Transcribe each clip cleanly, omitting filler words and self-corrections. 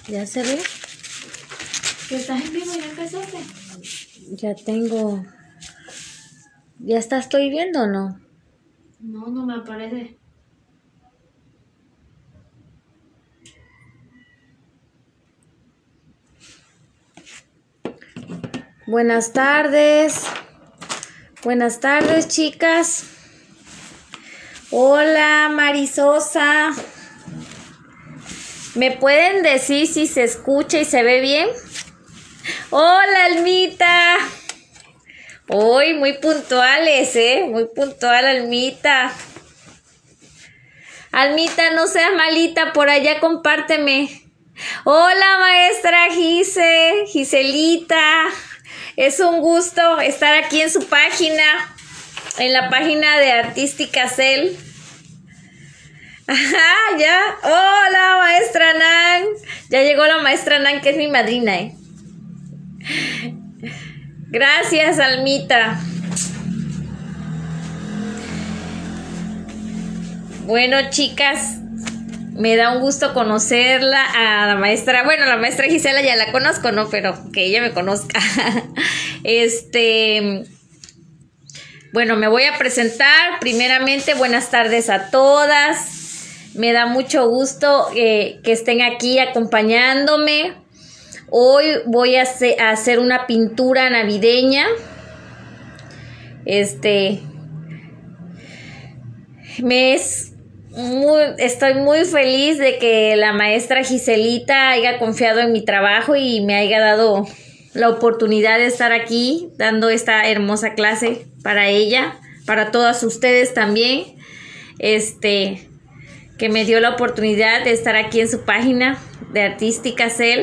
¿Ya se ve? ¿Que estás en vivo? ¿Ya empezaste? Ya tengo... ¿Ya estoy viendo o no? No, no me aparece. Buenas tardes. Buenas tardes, chicas. Hola, Marisosa. ¿Me pueden decir si se escucha y se ve bien? Hola, Almita. Hoy muy puntuales, muy puntual, Almita. Almita, no seas malita, por allá compárteme. Hola, maestra Giselita. Es un gusto estar aquí en su página, en la página de Artística Cel. Ajá, ya. Hola, maestra Nan. Ya llegó la maestra Nan, que es mi madrina, Gracias, Almita. Bueno, chicas, me da un gusto conocerla a la maestra. Bueno, la maestra Gisela ya la conozco, ¿no? Pero que ella me conozca. Bueno, me voy a presentar. Primeramente, buenas tardes a todas. Me da mucho gusto que estén aquí acompañándome. Hoy voy a hacer una pintura navideña. Estoy muy feliz de que la maestra Giselita haya confiado en mi trabajo y me haya dado la oportunidad de estar aquí dando esta hermosa clase para ella, para todas ustedes también. Que me dio la oportunidad de estar aquí en su página de Artística Cel.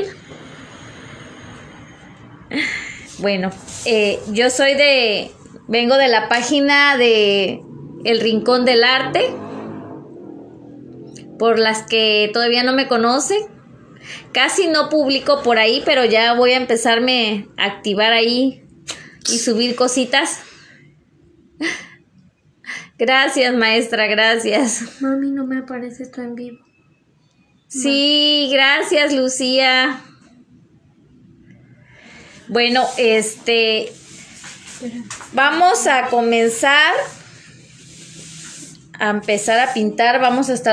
Bueno, yo vengo de la página de El Rincón del Arte. Por las que todavía no me conocen, casi no publico por ahí, pero ya voy a empezarme a activar ahí y subir cositas. Gracias, maestra, gracias. Mami, no me aparece esto en vivo. Sí, gracias, Lucía. Bueno, vamos a comenzar a empezar a pintar. Vamos a estar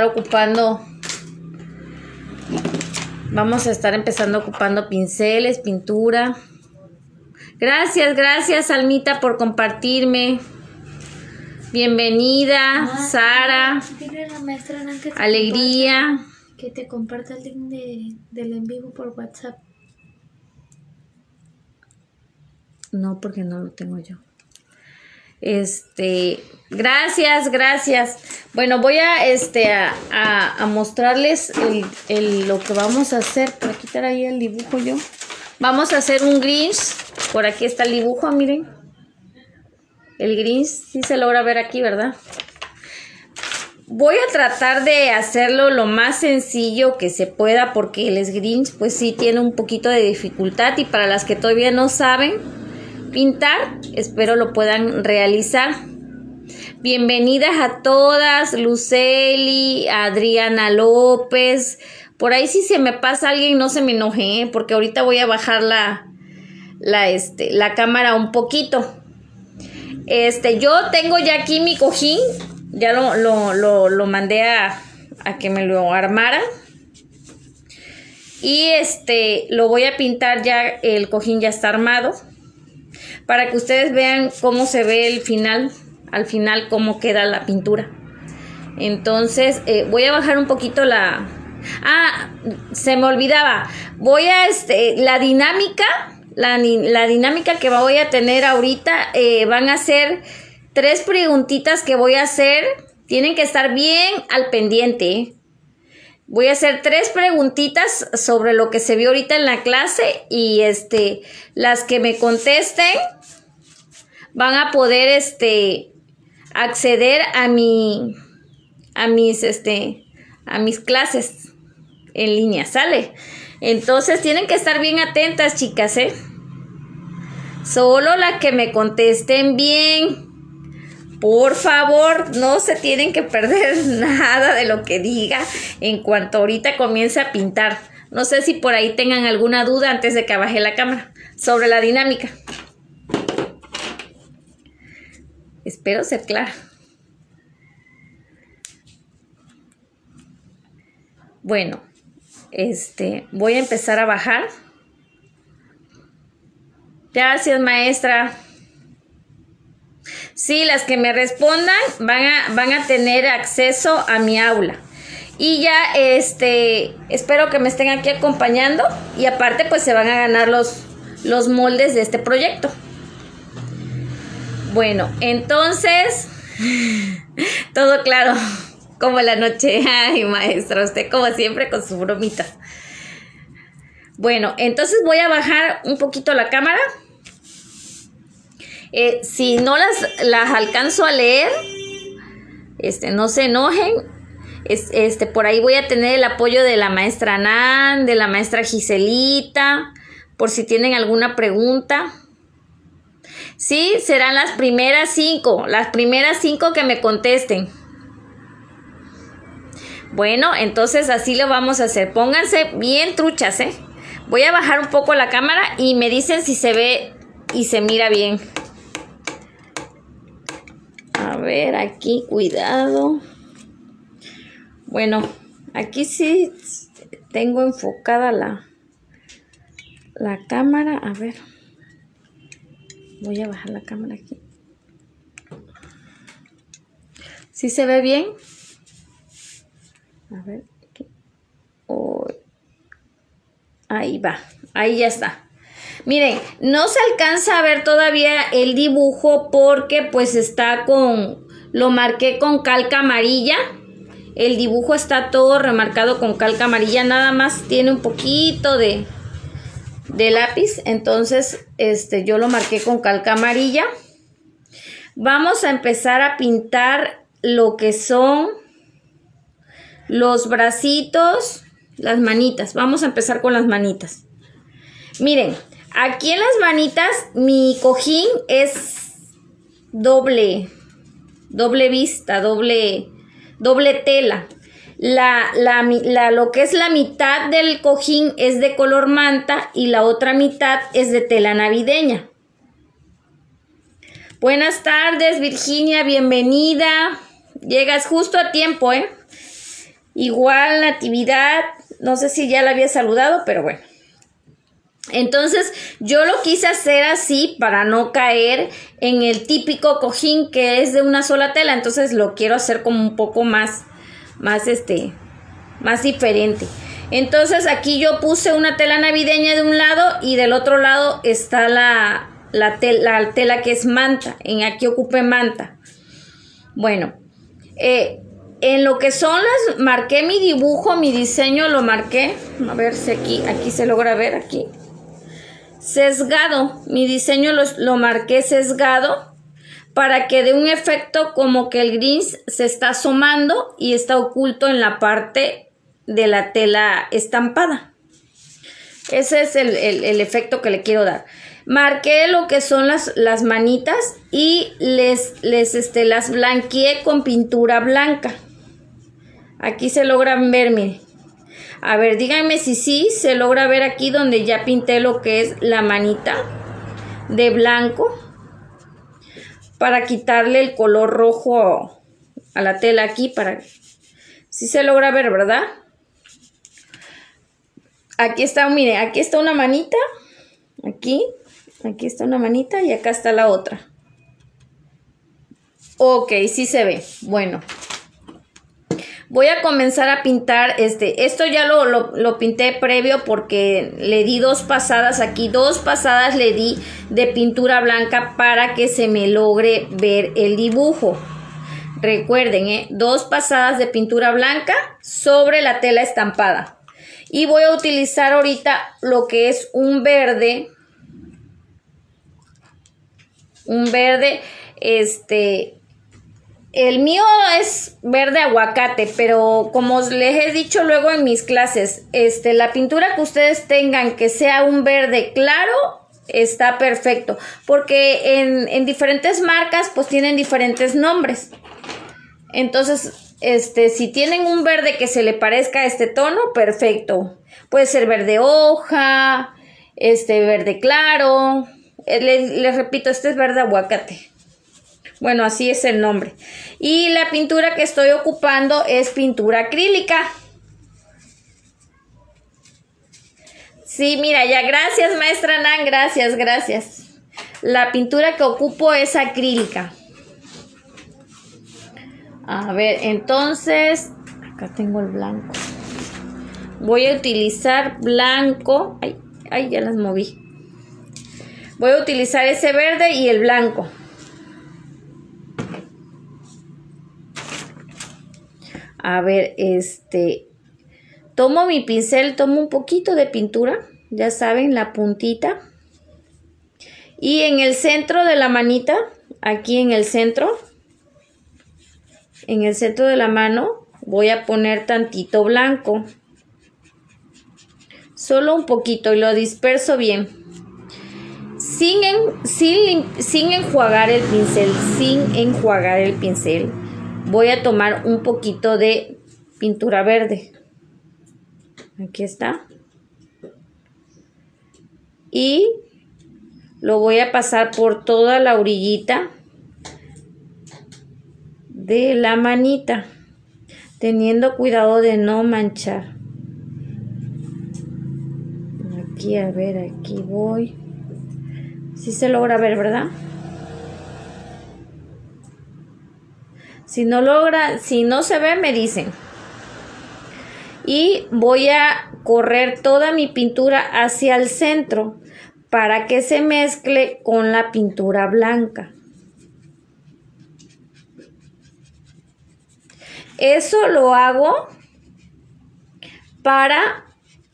empezando ocupando pinceles, pintura. Gracias, Almita, por compartirme. Bienvenida, Sara. Dile a la maestra Nan que Alegría. Que te comparta el link del en vivo por WhatsApp. No, porque no lo tengo yo. Gracias. Bueno, voy a mostrarles lo que vamos a hacer. Para quitar ahí el dibujo yo. Vamos a hacer un Grinch. Por aquí está el dibujo, miren. El Grinch, sí se logra ver aquí, ¿verdad? Voy a tratar de hacerlo lo más sencillo que se pueda, porque el Grinch pues sí tiene un poquito de dificultad, y para las que todavía no saben pintar, espero lo puedan realizar. Bienvenidas a todas, Luceli, Adriana López. Por ahí si se me pasa alguien, no se me enoje, porque ahorita voy a bajar la cámara un poquito. Yo tengo ya aquí mi cojín, ya lo mandé a que me lo armaran. Y lo voy a pintar ya, el cojín ya está armado, para que ustedes vean cómo se ve al final cómo queda la pintura. Entonces voy a bajar un poquito se me olvidaba. Voy a la dinámica que voy a tener ahorita, van a ser 3 preguntitas que voy a hacer. Tienen que estar bien al pendiente. Voy a hacer 3 preguntitas sobre lo que se vio ahorita en la clase, y las que me contesten van a poder acceder a mis clases en línea, ¿sale? Entonces tienen que estar bien atentas, chicas, Solo las que me contesten bien. Por favor, no se tienen que perder nada de lo que diga en cuanto ahorita comience a pintar. No sé si por ahí tengan alguna duda antes de que baje la cámara sobre la dinámica. Espero ser clara. Bueno, voy a empezar a bajar. Gracias, maestra. Sí, las que me respondan van a tener acceso a mi aula. Y ya, espero que me estén aquí acompañando. Y aparte, pues se van a ganar los moldes de este proyecto. Bueno, entonces, todo claro, como la noche. Ay, maestra, usted como siempre con sus bromitas. Bueno, entonces voy a bajar un poquito la cámara. Si no las alcanzo a leer, no se enojen. Por ahí voy a tener el apoyo de la maestra Nan, de la maestra Giselita, por si tienen alguna pregunta. Sí, serán las primeras 5 que me contesten. Bueno, entonces así lo vamos a hacer. Pónganse bien truchas, ¿eh? Voy a bajar un poco la cámara y me dicen si se ve y se mira bien. A ver, aquí, cuidado. Bueno, aquí sí tengo enfocada la cámara. A ver. Voy a bajar la cámara aquí. ¿Sí se ve bien? A ver. Aquí. Oh. Ahí va. Ahí ya está. Miren, no se alcanza a ver todavía el dibujo porque pues está lo marqué con calca amarilla. El dibujo está todo remarcado con calca amarilla, nada más tiene un poquito de lápiz, entonces yo lo marqué con calca amarilla. Vamos a empezar a pintar lo que son los bracitos, las manitas. Vamos a empezar con las manitas. Miren, aquí en las manitas mi cojín es doble vista, doble tela. Lo que es la mitad del cojín es de color manta y la otra mitad es de tela navideña. Buenas tardes, Virginia, bienvenida. Llegas justo a tiempo, ¿eh? Igual Natividad, no sé si ya la había saludado, pero bueno. Entonces yo lo quise hacer así para no caer en el típico cojín que es de una sola tela. Entonces lo quiero hacer como un poco más diferente. Entonces aquí yo puse una tela navideña de un lado y del otro lado está la tela que es manta. Aquí ocupé manta. Bueno, en lo que son marqué mi dibujo, mi diseño lo marqué. A ver si aquí se logra ver aquí. Sesgado, mi diseño lo marqué sesgado para que dé un efecto como que el gris se está asomando y está oculto en la parte de la tela estampada. Ese es el efecto que le quiero dar. Marqué lo que son las manitas y las blanqueé con pintura blanca. Aquí se logran ver, miren. A ver, díganme si sí se logra ver aquí donde ya pinté lo que es la manita de blanco para quitarle el color rojo a la tela aquí. Sí se logra ver, ¿verdad? Aquí está, miren, aquí está una manita. Aquí está una manita y acá está la otra. Ok, sí se ve. Bueno. Voy a comenzar a pintar esto ya lo pinté previo porque le di 2 pasadas aquí, 2 pasadas le di de pintura blanca para que se me logre ver el dibujo. Recuerden, 2 pasadas de pintura blanca sobre la tela estampada. Y voy a utilizar ahorita lo que es un verde, el mío es verde aguacate, pero como les he dicho luego en mis clases, la pintura que ustedes tengan que sea un verde claro, está perfecto. Porque en diferentes marcas pues tienen diferentes nombres. Entonces, si tienen un verde que se le parezca a este tono, perfecto. Puede ser verde hoja, verde claro. Les repito, este es verde aguacate. Bueno, así es el nombre. Y la pintura que estoy ocupando es pintura acrílica. Sí, mira, ya, gracias, maestra Nan, gracias, gracias. La pintura que ocupo es acrílica. A ver, entonces, acá tengo el blanco. Voy a utilizar blanco. Ay, ya las moví. Voy a utilizar ese verde y el blanco. A ver, tomo mi pincel, tomo un poquito de pintura, ya saben, la puntita. Y en el centro de la manita, aquí en el centro de la mano, voy a poner tantito blanco. Solo un poquito y lo disperso bien. Sin enjuagar el pincel, voy a tomar un poquito de pintura verde. Aquí está. Y lo voy a pasar por toda la orillita de la manita, teniendo cuidado de no manchar. Aquí, a ver, aquí voy. Sí se logra ver, ¿verdad? Si no se ve, me dicen. Y voy a correr toda mi pintura hacia el centro para que se mezcle con la pintura blanca. Eso lo hago para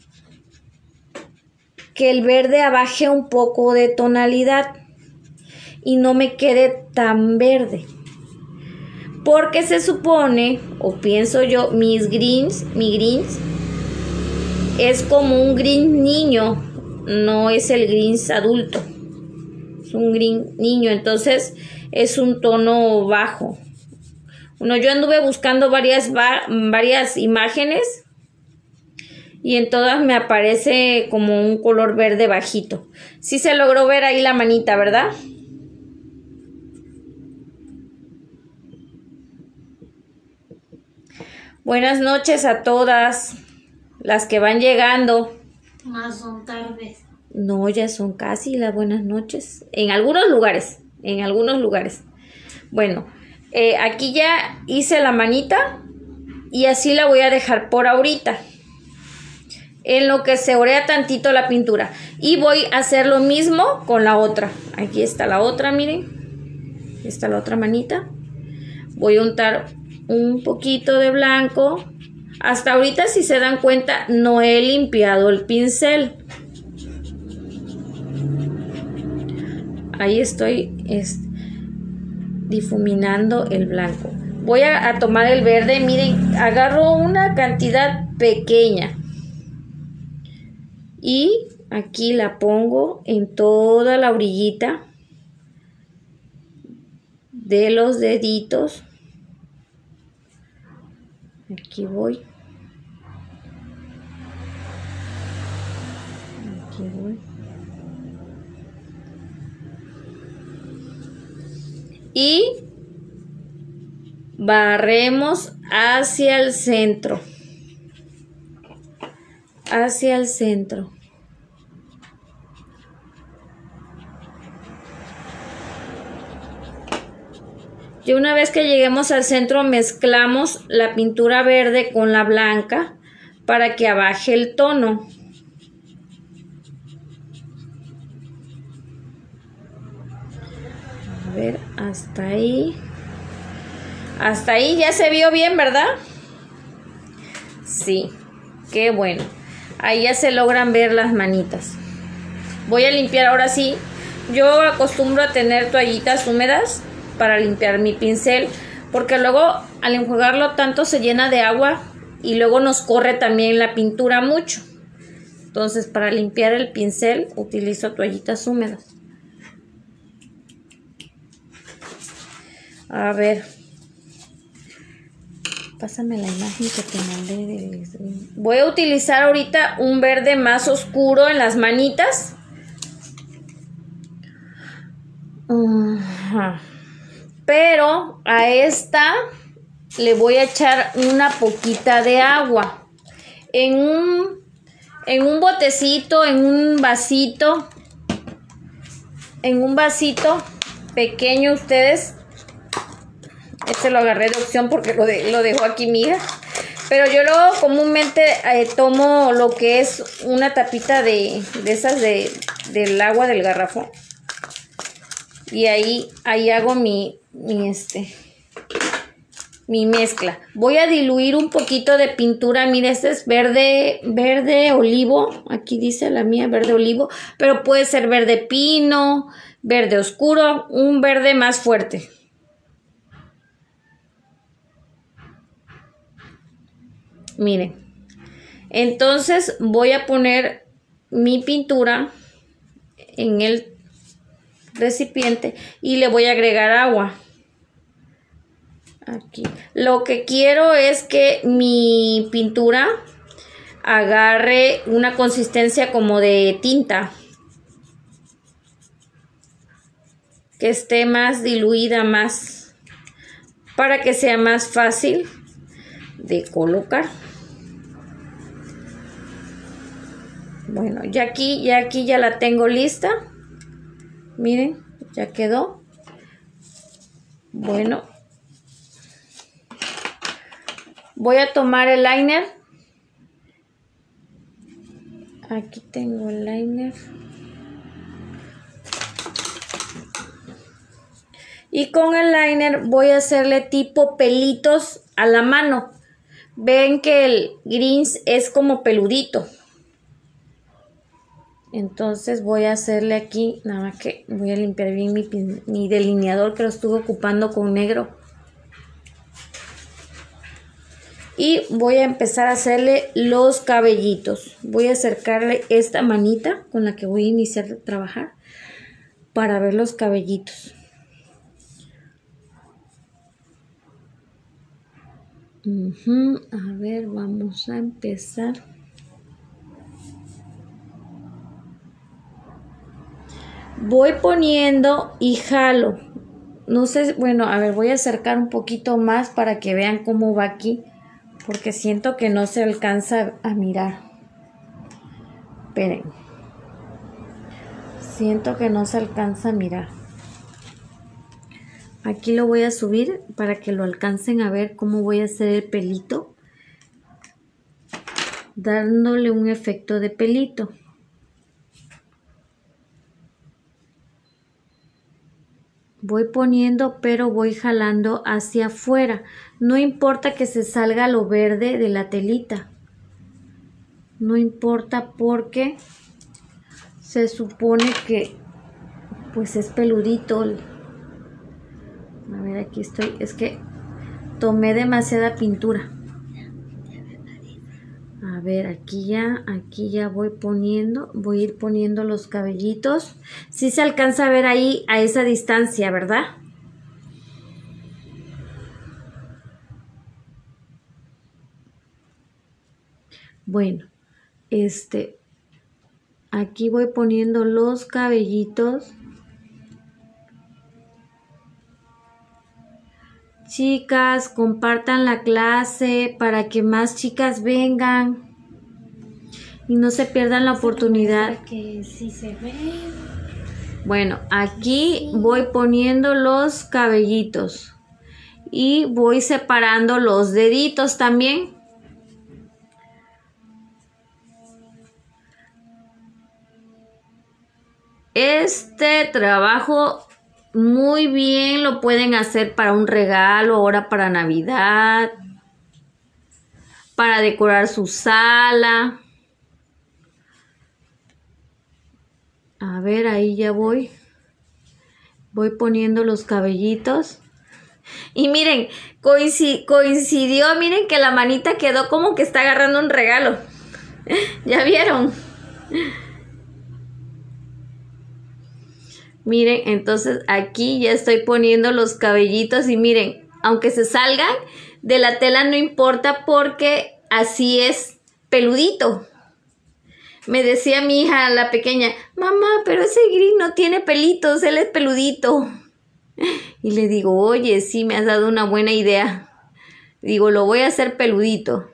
que el verde abaje un poco de tonalidad y no me quede tan verde. Porque se supone, o pienso yo, mi greens es como un green niño, no es el greens adulto, es un green niño, entonces es un tono bajo. Bueno, yo anduve buscando varias imágenes y en todas me aparece como un color verde bajito. Sí se logró ver ahí la manita, ¿verdad? Buenas noches a todas las que van llegando. Más son tardes. No, ya son casi las buenas noches. En algunos lugares. Bueno, aquí ya hice la manita y así la voy a dejar por ahorita. En lo que se orea tantito la pintura. Y voy a hacer lo mismo con la otra. Aquí está la otra, miren. Está la otra manita. Voy a untar un poquito de blanco. Hasta ahorita, si se dan cuenta, no he limpiado el pincel. Ahí estoy difuminando el blanco. Voy a tomar el verde. Miren, agarro una cantidad pequeña. Y aquí la pongo en toda la orillita de los deditos. Aquí voy. Aquí voy. Y barremos hacia el centro. Hacia el centro. Y una vez que lleguemos al centro, mezclamos la pintura verde con la blanca para que abaje el tono. A ver, hasta ahí. Hasta ahí ya se vio bien, ¿verdad? Sí, qué bueno. Ahí ya se logran ver las manitas. Voy a limpiar ahora sí. Yo acostumbro a tener toallitas húmedas para limpiar mi pincel, porque luego al enjuagarlo tanto se llena de agua y luego nos corre también la pintura mucho. Entonces, para limpiar el pincel utilizo toallitas húmedas. A ver. Pásame la imagen que te mandé. Voy a utilizar ahorita un verde más oscuro en las manitas. Pero a esta le voy a echar una poquita de agua. En un botecito, en un vasito pequeño ustedes. Este lo agarré de opción porque lo dejó aquí mi hija. Pero yo comúnmente tomo lo que es una tapita de esas del agua del garrafón. Y ahí hago mi mezcla. Voy a diluir un poquito de pintura. Mire, este es verde olivo. Aquí dice la mía, verde olivo. Pero puede ser verde pino, verde oscuro, un verde más fuerte. Miren. Entonces voy a poner mi pintura en el recipiente y le voy a agregar agua. Aquí. Lo que quiero es que mi pintura agarre una consistencia como de tinta. Que esté más diluida, más, para que sea más fácil de colocar. Bueno, ya aquí ya la tengo lista. Miren, ya quedó. Bueno. Voy a tomar el liner. Aquí tengo el liner. Y con el liner voy a hacerle tipo pelitos a la mano. Ven que el greens es como peludito. Entonces voy a hacerle aquí, nada más que voy a limpiar bien mi delineador que lo estuve ocupando con negro. Y voy a empezar a hacerle los cabellitos. Voy a acercarle esta manita con la que voy a iniciar a trabajar para ver los cabellitos. A ver, vamos a empezar. Voy poniendo y jalo. No sé, bueno, a ver, voy a acercar un poquito más para que vean cómo va aquí. Porque siento que no se alcanza a mirar. Esperen. Siento que no se alcanza a mirar. Aquí lo voy a subir para que lo alcancen a ver cómo voy a hacer el pelito. Dándole un efecto de pelito. Voy poniendo, pero voy jalando hacia afuera. No importa que se salga lo verde de la telita. No importa porque se supone que pues es peludito. A ver, aquí estoy. Es que tomé demasiada pintura. A ver, aquí ya voy poniendo. Voy a ir poniendo los cabellitos. Sí se alcanza a ver ahí a esa distancia, ¿verdad? Bueno, aquí voy poniendo los cabellitos. Chicas, compartan la clase para que más chicas vengan y no se pierdan la oportunidad. Que sí se ve. Bueno, aquí voy poniendo los cabellitos y voy separando los deditos también. Este trabajo muy bien lo pueden hacer para un regalo, ahora para Navidad, para decorar su sala. A ver, ahí ya voy poniendo los cabellitos. Y miren, coincidió, miren que la manita quedó como que está agarrando un regalo. ¿Ya vieron? Miren, entonces aquí ya estoy poniendo los cabellitos y miren, aunque se salgan, de la tela no importa porque así es peludito. Me decía mi hija, la pequeña, mamá, pero ese gris no tiene pelitos, él es peludito. Y le digo, oye, sí, me has dado una buena idea. Digo, lo voy a hacer peludito.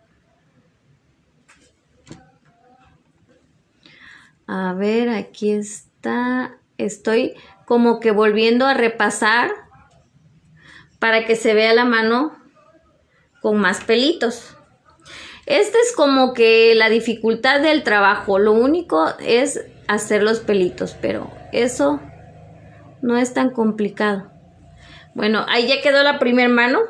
A ver, aquí está. Estoy como que volviendo a repasar para que se vea la mano con más pelitos. Esta es como que la dificultad del trabajo. Lo único es hacer los pelitos, pero eso no es tan complicado. Bueno, ahí ya quedó la primera mano.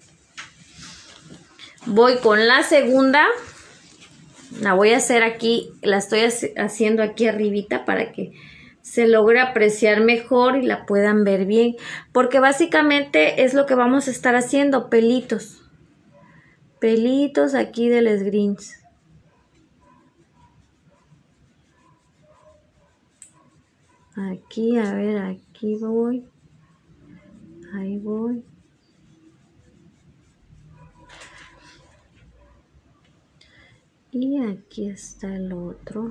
Voy con la segunda. La voy a hacer aquí, la estoy haciendo aquí arribita para que se logre apreciar mejor y la puedan ver bien. Porque básicamente es lo que vamos a estar haciendo, pelitos. Pelitos aquí de los greens. Aquí, a ver, aquí voy. Ahí voy. Y aquí está el otro.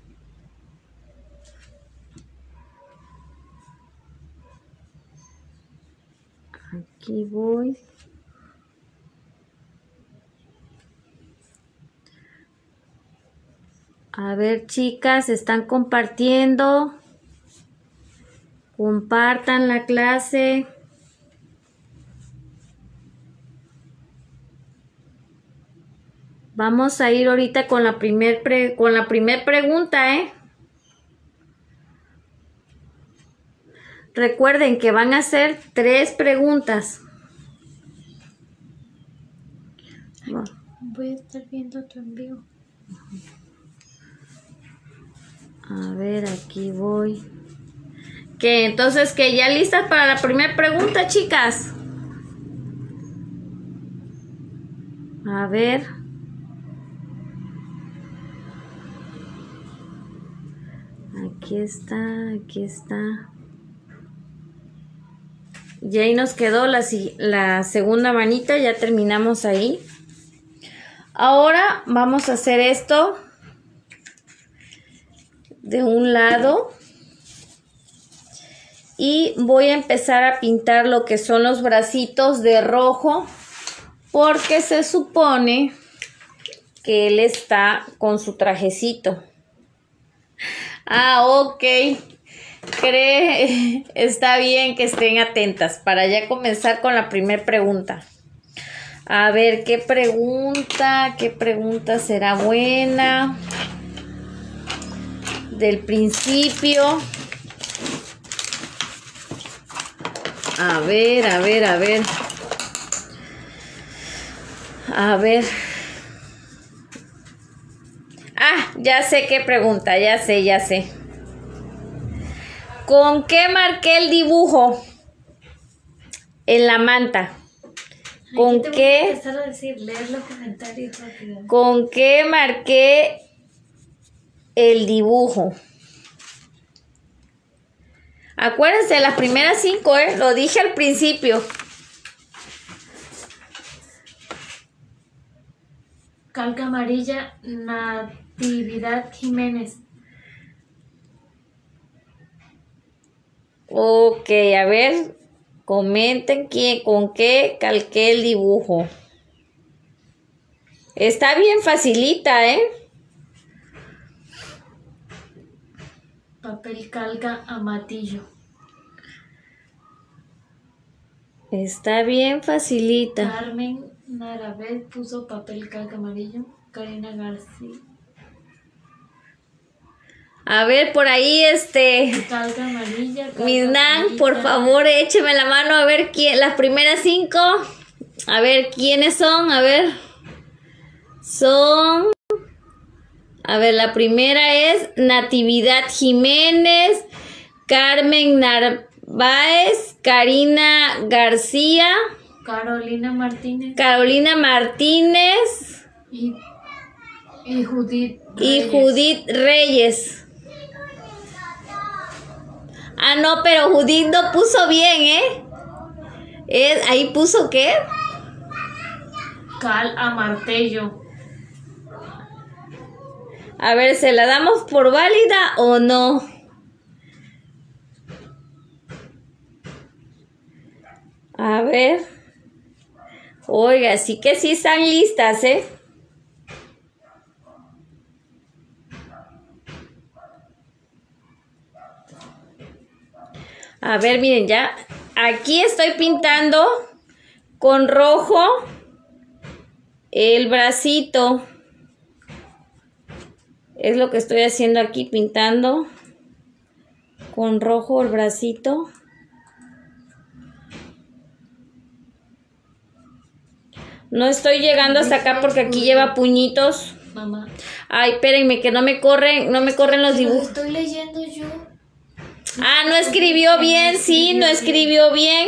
Aquí voy. A ver, chicas, ¿están compartiendo? Compartan la clase. Vamos a ir ahorita con la primer pregunta, ¿eh? Recuerden que van a ser 3 preguntas. Voy a estar viendo tu envío. A ver, aquí voy. ¿Qué? Entonces, ¿que ya listas para la primera pregunta, chicas? A ver. Aquí está, aquí está. Y ahí nos quedó la segunda manita, ya terminamos ahí. Ahora vamos a hacer esto de un lado. Y voy a empezar a pintar lo que son los bracitos de rojo. Porque se supone que él está con su trajecito. Ah, ok. Está bien que estén atentas para ya comenzar con la primera pregunta. A ver, ¿qué pregunta será buena? Del principio. A ver. A ver. Ah, ya sé qué pregunta, ya sé. ¿Con qué marqué el dibujo? En la manta. ¿Con qué? Voy a empezar a decir, leer los comentarios rápido. ¿Con qué marqué el dibujo? Acuérdense, las primeras 5, lo dije al principio. Calca amarilla, Natividad Jiménez. Ok, a ver, comenten con qué calqué el dibujo. Está bien facilita, Papel calca amatillo. Está bien facilita. Carmen Narabet puso papel calca amarillo. Karina García. A ver, por ahí, Calca amarilla. Calca Midnan, por favor, écheme la mano a ver quién, las primeras 5. A ver, ¿quiénes son? A ver. Son. A ver, la primera es Natividad Jiménez, Carmen Narváez, Karina García, Carolina Martínez. Y Judith Reyes. Y Judith Reyes. Ah, no, pero Judith no puso bien, ahí puso ¿qué? cal a martello. A ver, ¿se la damos por válida o no? A ver. Oiga, sí que sí están listas, ¿eh? A ver, miren, ya. Aquí estoy pintando con rojo el bracito. Es lo que estoy haciendo aquí, pintando con rojo el bracito. No estoy llegando hasta acá porque aquí lleva puñitos. Mamá. Ay, espérenme, que no me corren los dibujos. Estoy leyendo yo. Ah, no escribió bien, sí, no escribió bien.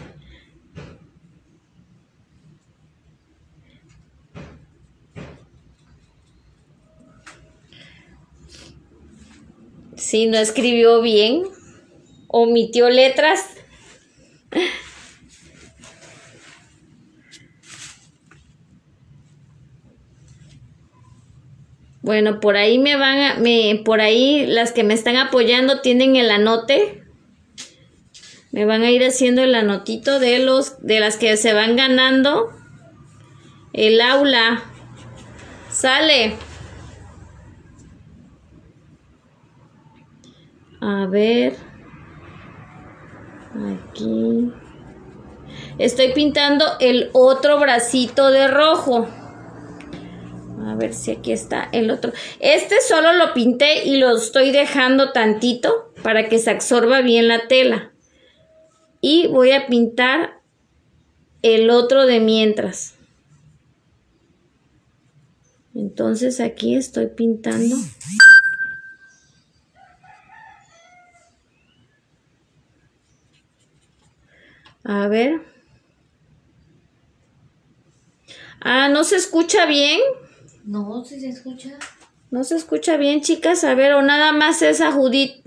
Sí, no escribió bien. Omitió letras. Bueno, por ahí por ahí las que me están apoyando tienen el anote. Me van a ir haciendo el anotito de las que se van ganando el aula. Sale. A ver. Aquí. Estoy pintando el otro bracito de rojo. A ver si aquí está el otro. Este solo lo pinté y lo estoy dejando tantito para que se absorba bien la tela. Y voy a pintar el otro de mientras. Entonces aquí estoy pintando. A ver. Ah, ¿no se escucha bien? No, si se escucha. No se escucha bien, chicas. A ver, o nada más es a Judith.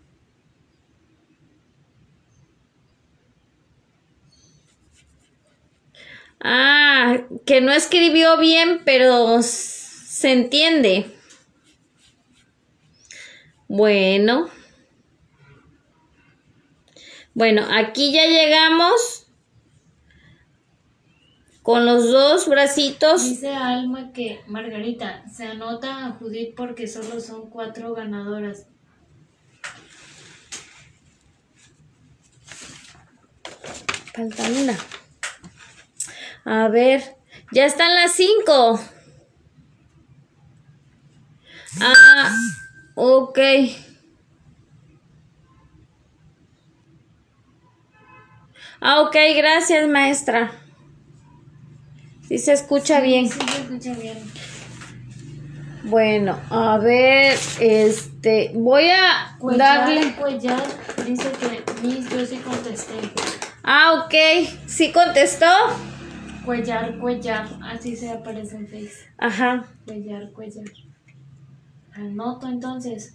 Ah, que no escribió bien, pero se entiende. Bueno. Bueno, aquí ya llegamos con los dos bracitos. Dice Alma que, Margarita, se anota a Judith porque solo son 4 ganadoras. Falta una. A ver, ya están las 5. Ah, ok. Ah, ok, gracias, maestra. Sí se escucha bien. Sí se escucha bien. Bueno, a ver, voy a darle. Cuellar dice que Miss, yo sí contesté. Ah, ok, ¿sí contestó? Cuellar, así se aparece en Face. Ajá. Cuellar. Anoto entonces.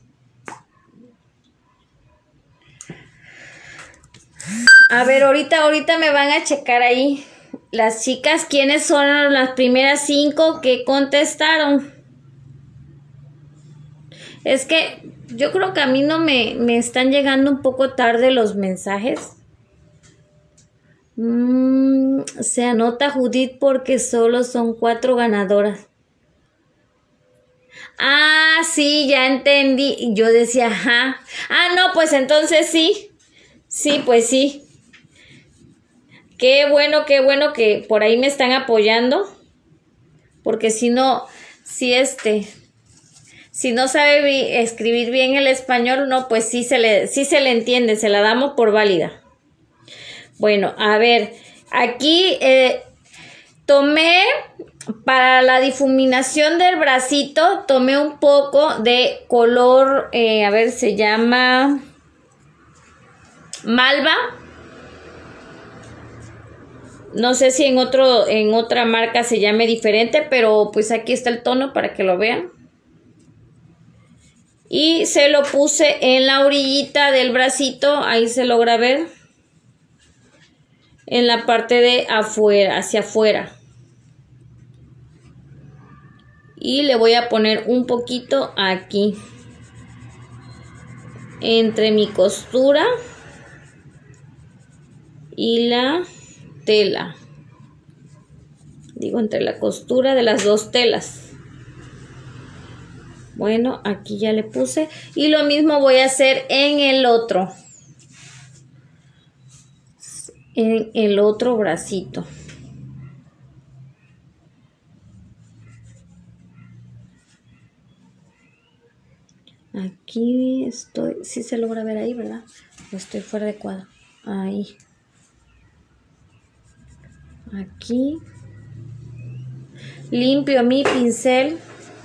A ver, ahorita me van a checar ahí las chicas quiénes son las primeras 5 que contestaron. Es que yo creo que a mí no me están llegando un poco tarde los mensajes. Se anota Judith porque solo son 4 ganadoras. Ah, sí, ya entendí. Yo decía, ajá. Ah, no, pues entonces sí. Sí, pues sí. Qué bueno que por ahí me están apoyando. Porque si no, si no sabe escribir bien el español, no, pues sí se le entiende, se la damos por válida. Bueno, a ver, aquí tomé para la difuminación del bracito, tomé un poco de color, a ver, se llama malva. No sé si en otra marca se llame diferente, pero pues aquí está el tono para que lo vean. Y se lo puse en la orillita del bracito, ahí se logra ver. En la parte de afuera, hacia afuera. Y le voy a poner un poquito aquí, entre mi costura y la tela. Digo, entre la costura de las dos telas. Bueno, aquí ya le puse. Y lo mismo voy a hacer en el otro. En el otro bracito. Aquí estoy, sí se logra ver ahí, ¿verdad? Estoy fuera de cuadro. Ahí. Aquí. Limpio mi pincel.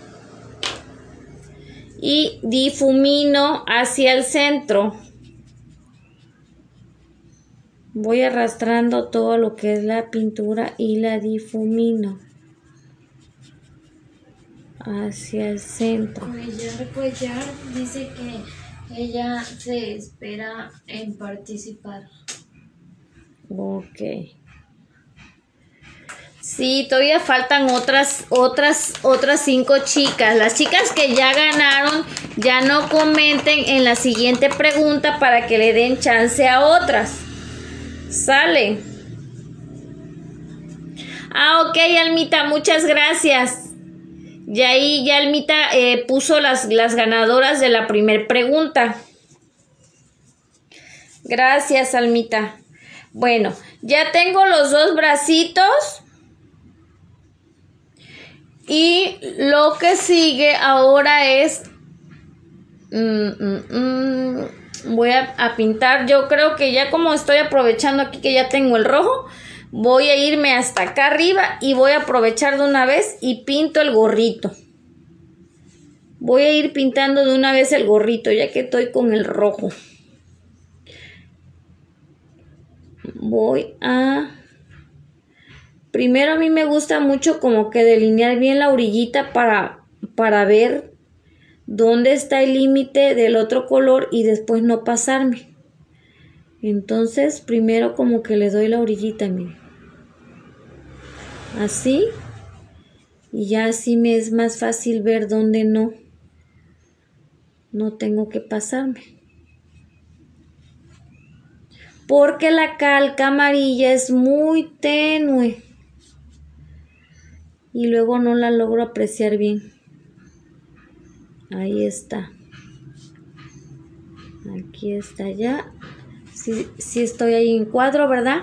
Y difumino hacia el centro. Voy arrastrando todo lo que es la pintura y la difumino hacia el centro. Cuellar dice que ella se espera en participar. Ok. Sí, todavía faltan otras 5 chicas. Las chicas que ya ganaron, ya no comenten en la siguiente pregunta para que le den chance a otras. Sale. Ah, ok, Almita, muchas gracias. Y ahí ya Almita puso las ganadoras de la primer pregunta. Gracias, Almita. Bueno, ya tengo los 2 bracitos. Y lo que sigue ahora es... voy a pintar. Yo creo que ya como estoy aprovechando aquí que ya tengo el rojo, voy a irme hasta acá arriba y voy a aprovechar de una vez y pinto el gorrito. Voy a ir pintando de una vez el gorrito ya que estoy con el rojo. Voy a... Primero a mí me gusta mucho como que delinear bien la orillita para ver dónde está el límite del otro color y después no pasarme. Entonces primero como que le doy la orillita, miren. Así. Y ya así me es más fácil ver dónde no tengo que pasarme. Porque la calca amarilla es muy tenue. Y luego no la logro apreciar bien. Ahí está. Aquí está ya. Sí estoy ahí en cuadro, ¿verdad?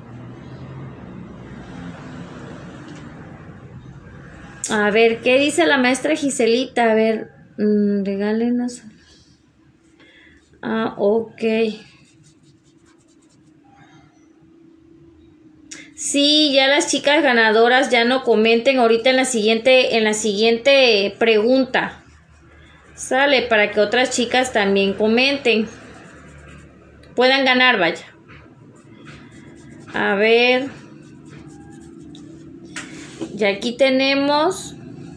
A ver, ¿qué dice la maestra Giselita? A ver, regálenos. Ah, ok. Sí, ya las chicas ganadoras ya no comenten ahorita en la siguiente pregunta. Sale, para que otras chicas también comenten. Puedan ganar, vaya. A ver. Y aquí tenemos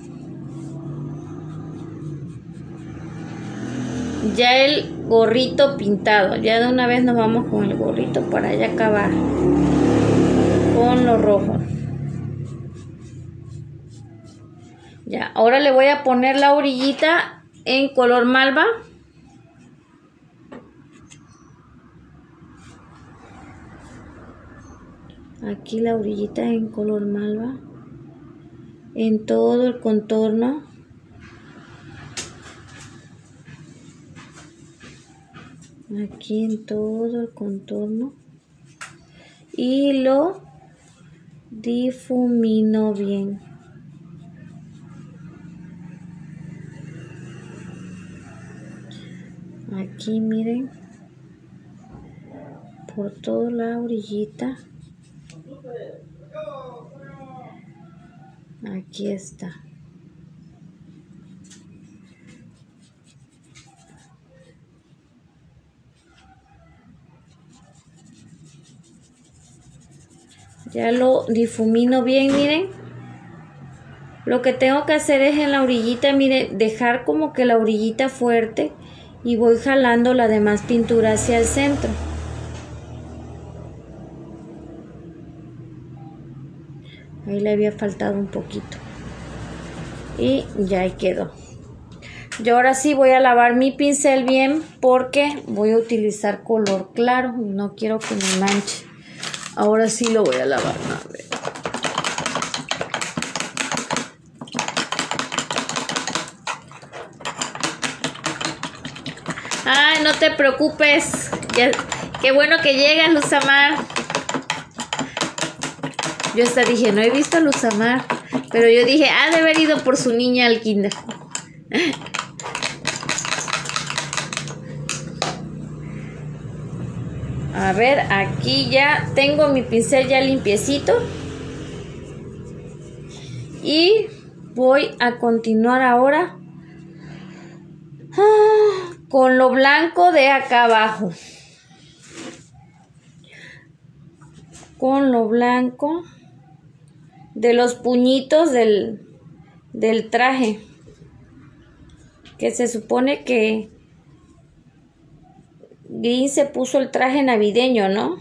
ya el gorrito pintado. Ya de una vez nos vamos con el gorrito para ya acabar con lo rojo. Ya, ahora le voy a poner la orillita en color malva. Aquí la orillita en color malva. En todo el contorno. Aquí en todo el contorno. Y lo difumino bien. Aquí miren. Por toda la orillita. Aquí está. Ya lo difumino bien, miren. Lo que tengo que hacer es en la orillita, miren, dejar como que la orillita fuerte y voy jalando la demás pintura hacia el centro. Ahí le había faltado un poquito. Y ya ahí quedó. Yo ahora sí voy a lavar mi pincel bien porque voy a utilizar color claro y no quiero que me manche. Ahora sí lo voy a lavar. A ver. Ay, no te preocupes. Ya, qué bueno que llegas, Luzamar. Yo hasta dije, no he visto a Luzamar. Pero yo dije, ha de haber ido por su niña al kinder. A ver, aquí ya tengo mi pincel ya limpiecito. Y voy a continuar ahora con lo blanco de acá abajo. Con lo blanco de los puñitos del traje. Que se supone que Green se puso el traje navideño, ¿no?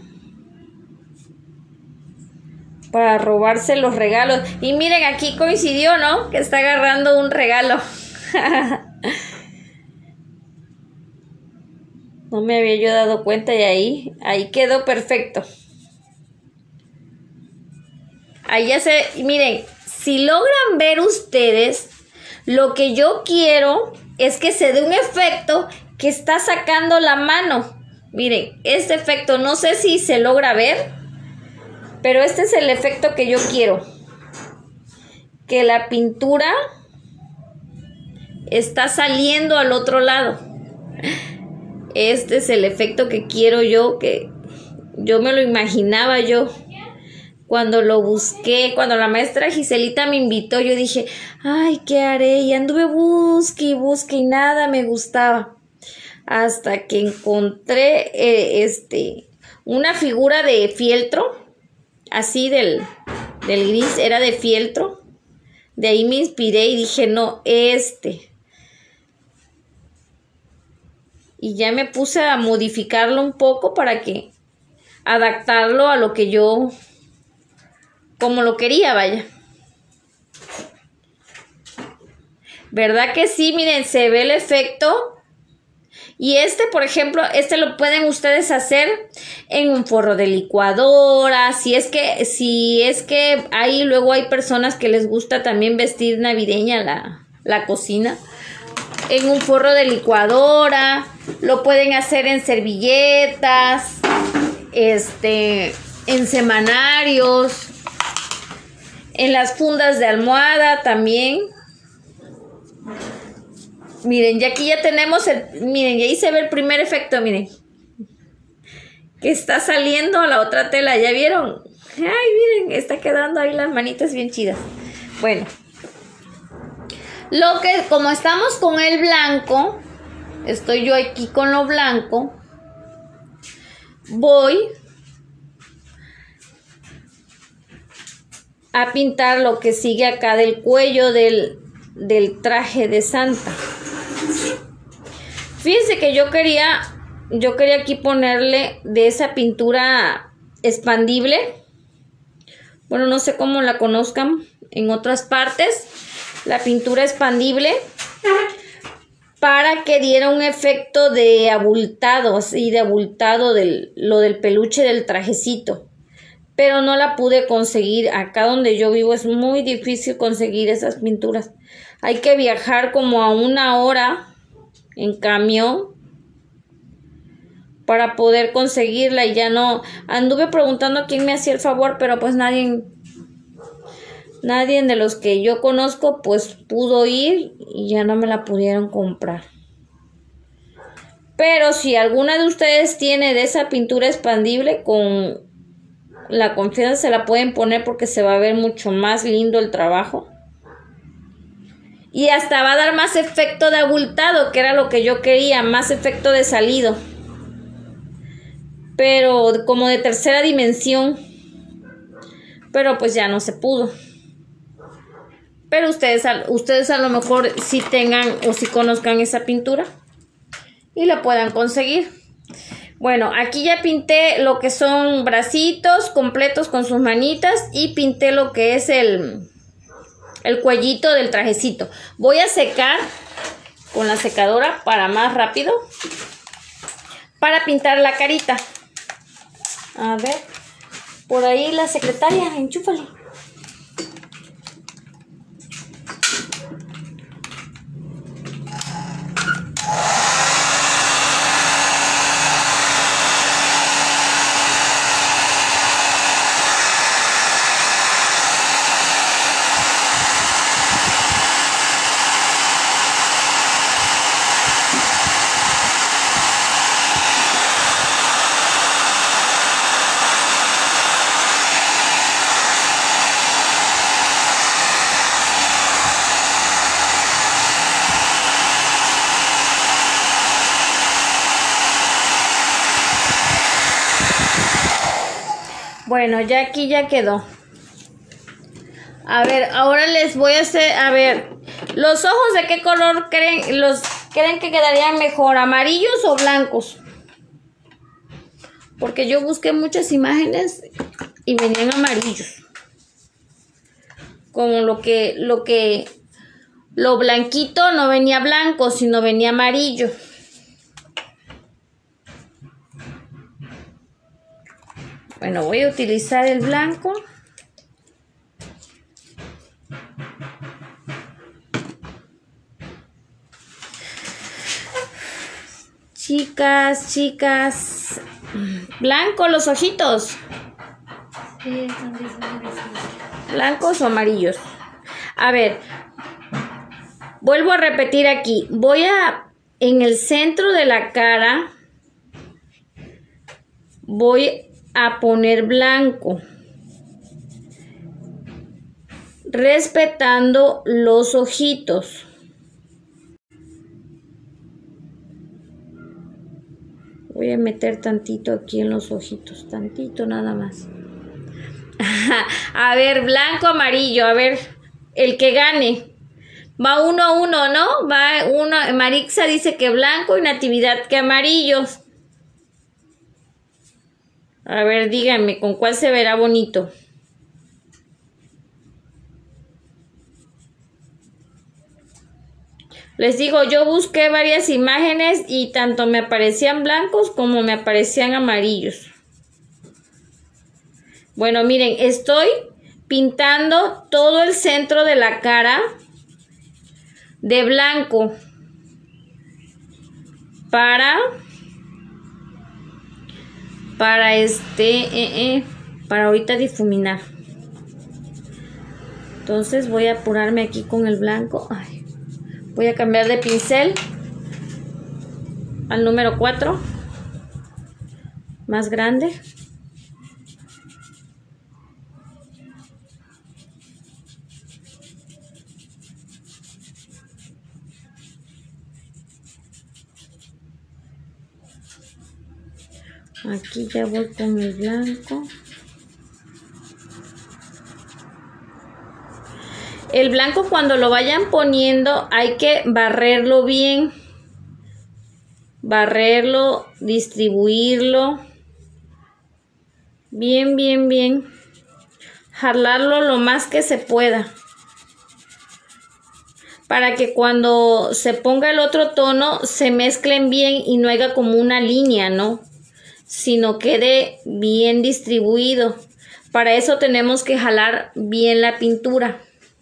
Para robarse los regalos. Y miren, aquí coincidió, ¿no? Que está agarrando un regalo. No me había yo dado cuenta y ahí quedó perfecto. Ahí ya se... Miren, si logran ver ustedes, lo que yo quiero es que se dé un efecto que está sacando la mano. Miren, este efecto, no sé si se logra ver, pero este es el efecto que yo quiero. Que la pintura está saliendo al otro lado. Este es el efecto que quiero yo, que yo me lo imaginaba yo. Cuando lo busqué, cuando la maestra Giselita me invitó, yo dije, ay, ¿qué haré? Y anduve busque y nada me gustaba. Hasta que encontré una figura de fieltro, así del gris, era de fieltro. De ahí me inspiré y dije, no, Y ya me puse a modificarlo un poco para que adaptarlo a lo que yo... como lo quería, vaya. ¿Verdad que sí? Miren, se ve el efecto. Y por ejemplo, lo pueden ustedes hacer en un forro de licuadora. Si es que luego hay personas que les gusta también vestir navideña la cocina. En un forro de licuadora. Lo pueden hacer en servilletas. En semanarios. En las fundas de almohada también. Miren, ya aquí ya tenemos miren, ya ahí se ve el primer efecto, miren. Que está saliendo la otra tela, ¿ya vieron? Ay, miren, está quedando ahí las manitas bien chidas. Bueno. Como estamos con el blanco, estoy yo aquí con lo blanco. Voy a pintar lo que sigue acá del cuello del traje de Santa. Fíjense que yo quería aquí ponerle de esa pintura expandible. Bueno, no sé cómo la conozcan en otras partes. La pintura expandible. Para que diera un efecto de abultado, así de abultado lo del peluche del trajecito. Pero no la pude conseguir. Acá donde yo vivo es muy difícil conseguir esas pinturas. Hay que viajar como a 1 hora en camión para poder conseguirla. Y ya no... Anduve preguntando a quién me hacía el favor, pero pues nadie de los que yo conozco pues pudo ir y ya no me la pudieron comprar. Pero si alguna de ustedes tiene de esa pintura expandible, con la confianza se la pueden poner porque se va a ver mucho más lindo el trabajo. Y hasta va a dar más efecto de abultado, que era lo que yo quería, más efecto de salido. Pero como de tercera dimensión. Pero pues ya no se pudo. Pero ustedes a lo mejor sí tengan o sí conozcan esa pintura y la puedan conseguir. Bueno, aquí ya pinté lo que son bracitos completos con sus manitas y pinté lo que es el cuellito del trajecito. Voy a secar con la secadora para más rápido, para pintar la carita. A ver, por ahí la secretaria, enchúfale. Bueno, ya aquí ya quedó. A ver, ahora les voy a hacer, a ver, los ojos de qué color creen que quedarían mejor, amarillos o blancos. Porque yo busqué muchas imágenes y venían amarillos. Como lo blanquito no venía blanco, sino venía amarillo. Bueno, voy a utilizar el blanco. Chicas, blanco los ojitos. Sí, ¿Blancos o amarillos? A ver, vuelvo a repetir aquí. En el centro de la cara, voy a poner blanco, respetando los ojitos. Voy a meter tantito aquí en los ojitos, tantito nada más. A ver, blanco, amarillo, a ver, el que gane. Va 1-1, ¿no? Va 1, Marixa dice que blanco y Natividad que amarillos. A ver, díganme, ¿con cuál se verá bonito? Les digo, yo busqué varias imágenes y tanto me aparecían blancos como me aparecían amarillos. Bueno, miren, estoy pintando todo el centro de la cara de blanco para ahorita difuminar. Entonces voy a apurarme aquí con el blanco. Ay, voy a cambiar de pincel al número 4, más grande. Aquí ya voy con el blanco. El blanco, cuando lo vayan poniendo, hay que barrerlo bien. Barrerlo, distribuirlo. Bien, bien, bien. Jalarlo lo más que se pueda. Para que cuando se ponga el otro tono, se mezclen bien y no haya como una línea, ¿no? Sino quede bien distribuido. Para eso tenemos que jalar bien la pintura.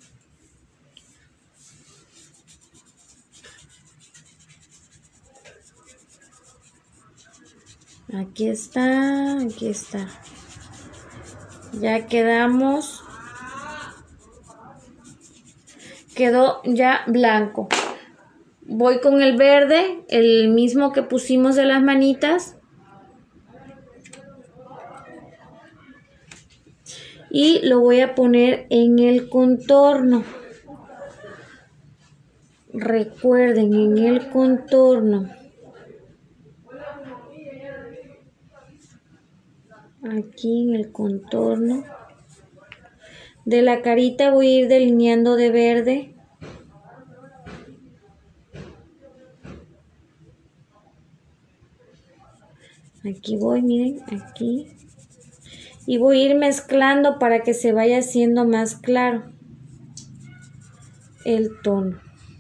Aquí está, aquí está. Ya quedamos. Quedó ya blanco. Voy con el verde, el mismo que pusimos de las manitas. Y lo voy a poner en el contorno. Recuerden, en el contorno. Aquí en el contorno. De la carita voy a ir delineando de verde. Aquí voy, miren, aquí. Y voy a ir mezclando para que se vaya haciendo más claro. el tono.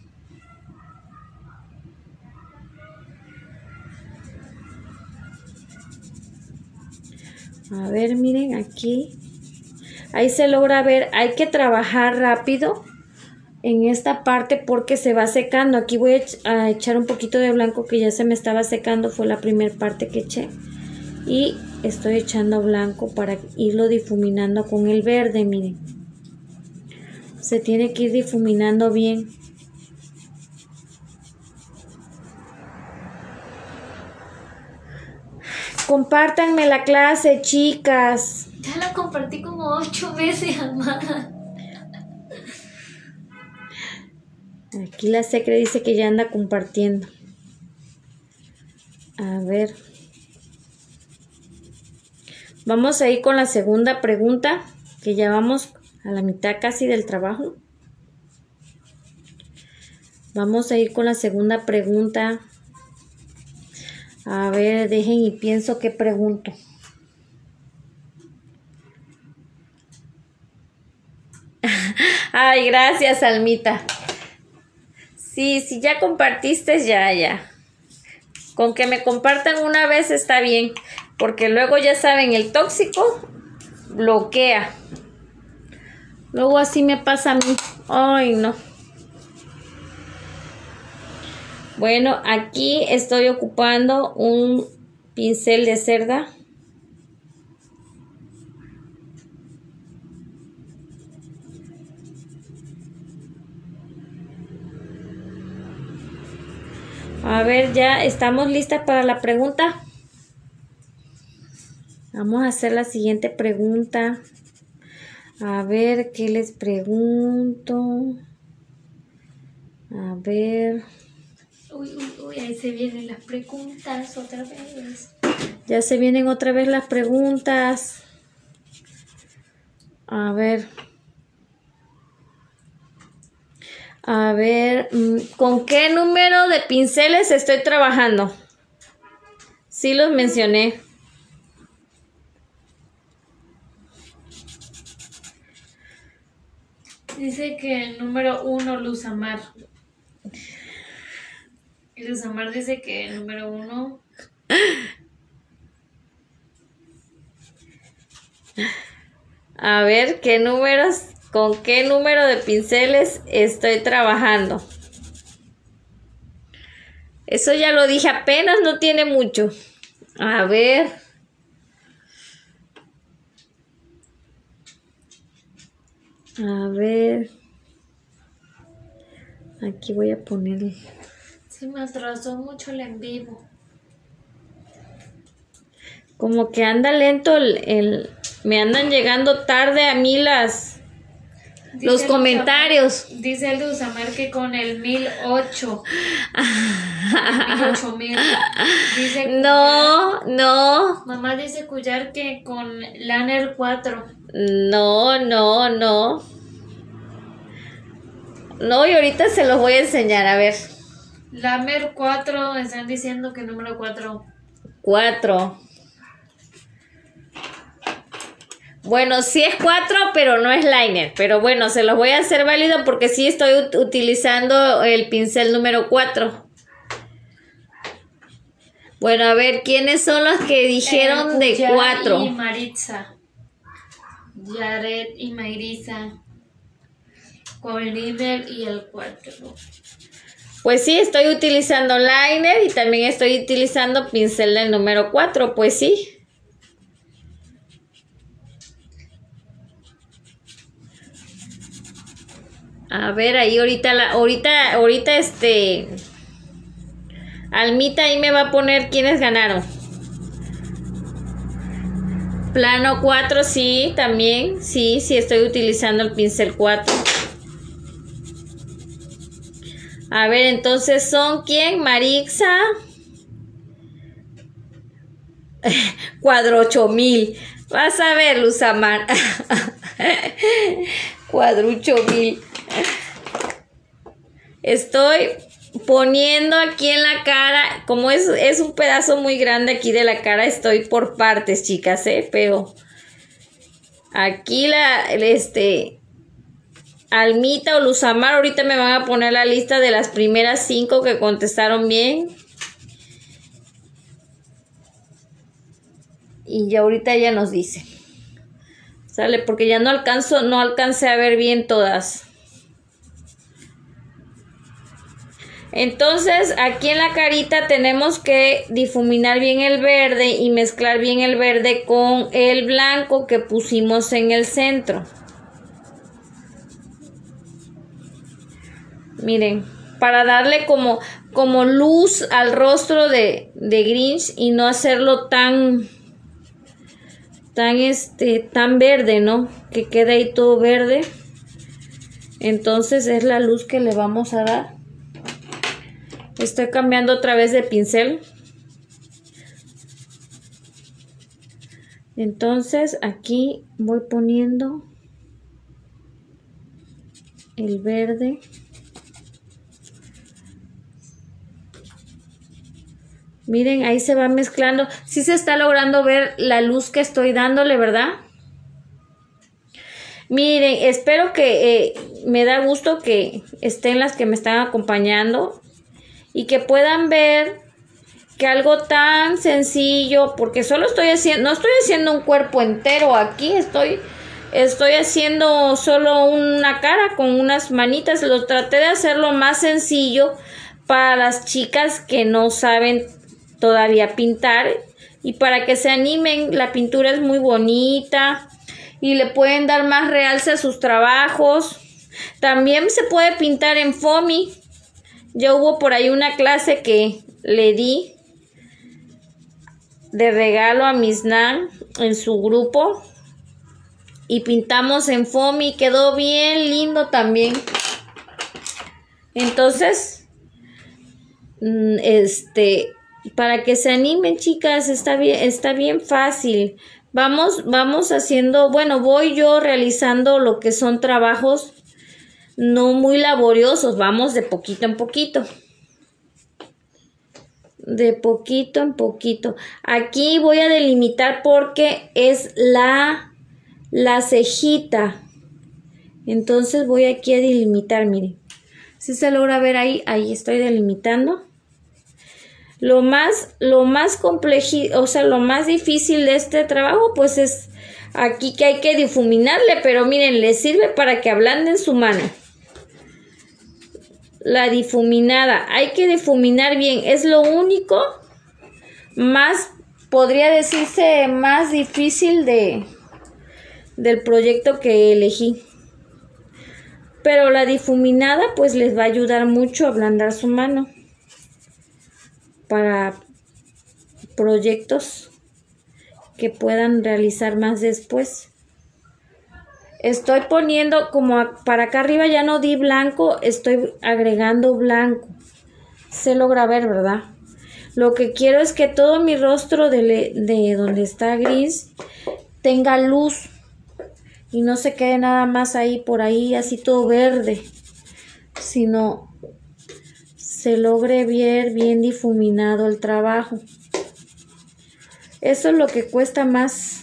A ver, miren aquí. Ahí se logra ver, hay que trabajar rápido en esta parte porque se va secando. Aquí voy a echar un poquito de blanco que ya se me estaba secando, fue la primera parte que eché. Y estoy echando blanco para irlo difuminando con el verde, miren. Se tiene que ir difuminando bien. Compártanme la clase, chicas. Ya la compartí como 8 veces, amada. Aquí la Secre dice que ya anda compartiendo. A ver. Vamos a ir con la segunda pregunta, que ya vamos a la mitad casi del trabajo. Vamos a ir con la segunda pregunta. A ver, dejen y pienso qué pregunto. Ay, gracias, Almita. Sí, ya compartiste, ya. Con que me compartan una vez está bien. Porque luego ya saben, el tóxico bloquea. Luego así me pasa a mí. Ay, no. Bueno, aquí estoy ocupando un pincel de cerda. A ver, ya estamos listas para la pregunta. Vamos a hacer la siguiente pregunta. A ver, ¿qué les pregunto? A ver. Uy, ahí se vienen las preguntas otra vez. Ya se vienen otra vez las preguntas. A ver. A ver, ¿con qué número de pinceles estoy trabajando? Sí los mencioné. Dice que el número 1, Luz Amar. Y Luz Amar dice que el número 1. A ver, ¿qué números? ¿Con qué número de pinceles estoy trabajando? Eso ya lo dije apenas, no tiene mucho. A ver. A ver. Aquí voy a poner. Sí, me atrasó mucho el en vivo. Como que anda lento me andan llegando tarde a mí los comentarios. Dice Luz Amar que con el 1008. 8000. Dice No. Mamá dice Cuyar que con Lanner 4. No, y ahorita se los voy a enseñar, a ver. Lamer 4, están diciendo que el número 4. 4. Bueno, sí es 4, pero no es liner. Pero bueno, se los voy a hacer válido porque sí estoy utilizando el pincel número 4. Bueno, a ver, ¿quiénes son los que dijeron de 4? Y Maritza. Jared y Maritza. Con Liber y el 4. Pues sí, estoy utilizando liner y también estoy utilizando pincel del número 4, pues sí. A ver, ahí ahorita Almita ahí me va a poner quiénes ganaron. Plano 4, sí, también, sí, estoy utilizando el pincel 4. A ver, entonces son ¿quién? Marixa. Cuadro 8000. Vas a ver, Luz Amar. Cuadro 8000. Estoy poniendo aquí en la cara, como es un pedazo muy grande aquí de la cara, estoy por partes, chicas, pero aquí Almita o Luzamar, ahorita me van a poner la lista de las primeras 5 que contestaron bien. Y ya ahorita ella nos dice. Sale, porque ya no alcancé a ver bien todas. Entonces, aquí en la carita tenemos que difuminar bien el verde y mezclar bien el verde con el blanco que pusimos en el centro. Miren, para darle como luz al rostro de Grinch y no hacerlo tan verde, ¿no? Que quede ahí todo verde. Entonces es la luz que le vamos a dar. Estoy cambiando otra vez de pincel. Entonces aquí voy poniendo el verde. Miren, ahí se va mezclando. Sí se está logrando ver la luz que estoy dándole, ¿verdad? Miren, espero que me da gusto que estén las que me están acompañando y que puedan ver que algo tan sencillo, porque no estoy haciendo un cuerpo entero aquí, estoy haciendo solo una cara con unas manitas. Lo traté de hacerlo más sencillo para las chicas que no saben todavía pintar y para que se animen. La pintura es muy bonita y le pueden dar más realce a sus trabajos. También se puede pintar en foamy. Ya hubo por ahí una clase que le di de regalo a Miss Nan en su grupo y pintamos en foamy, quedó bien lindo también. Entonces, para que se animen, chicas, está bien fácil. Vamos haciendo, bueno, voy yo realizando lo que son trabajos no muy laboriosos, vamos de poquito en poquito. De poquito en poquito. Aquí voy a delimitar porque es la cejita. Entonces voy aquí a delimitar, miren. Si se logra ver ahí estoy delimitando. Lo más complejo, o sea, lo más difícil de este trabajo, pues es aquí que hay que difuminarle, pero miren, le sirve para que ablanden su mano. La difuminada, hay que difuminar bien, es lo único más, podría decirse, más difícil del proyecto que elegí. Pero la difuminada pues les va a ayudar mucho a ablandar su mano para proyectos que puedan realizar más después. Estoy poniendo como para acá arriba ya no di blanco, estoy agregando blanco. Se logra ver, ¿verdad? Lo que quiero es que todo mi rostro de donde está gris tenga luz y no se quede nada más ahí por ahí así todo verde, sino se logre ver bien difuminado el trabajo. Eso es lo que cuesta más,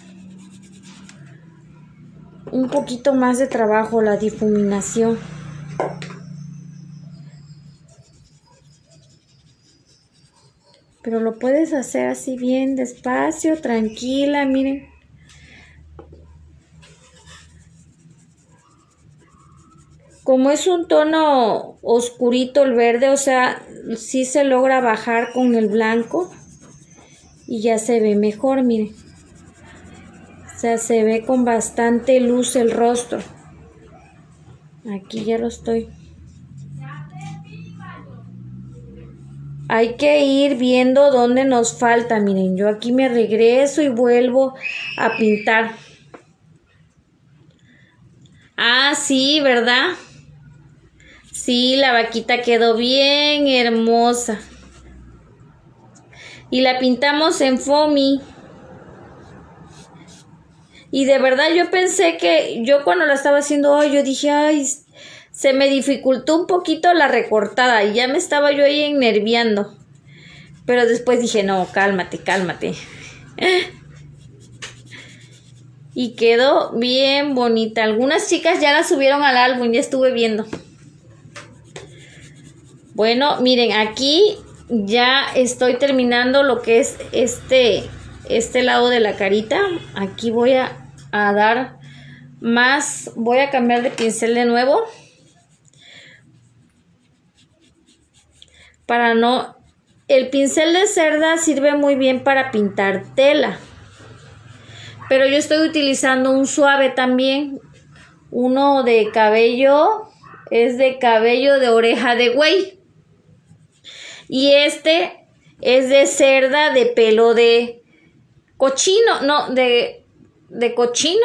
un poquito más de trabajo, la difuminación. Pero lo puedes hacer así bien despacio, tranquila, miren. Como es un tono oscurito el verde, o sea, sí se logra bajar con el blanco y ya se ve mejor, miren. O sea, se ve con bastante luz el rostro. Aquí ya lo estoy. Hay que ir viendo dónde nos falta. Miren, yo aquí me regreso y vuelvo a pintar. Ah, sí, ¿verdad? Sí, la vaquita quedó bien hermosa. Y la pintamos en foamy. Y de verdad yo pensé que, yo cuando la estaba haciendo hoy, yo dije, ay, se me dificultó un poquito la recortada y ya me estaba yo ahí enerviando. Pero después dije, no, cálmate, cálmate. Y quedó bien bonita. Algunas chicas ya la subieron al álbum, ya estuve viendo. Bueno, miren, aquí ya estoy terminando lo que es este lado de la carita. Aquí voy a dar más, voy a cambiar de pincel de nuevo. Para no... El pincel de cerda sirve muy bien para pintar tela. Pero yo estoy utilizando un suave también. Uno de cabello, es de cabello de oreja de güey. Y este es de cerda de pelo de cochino, no, de cochino.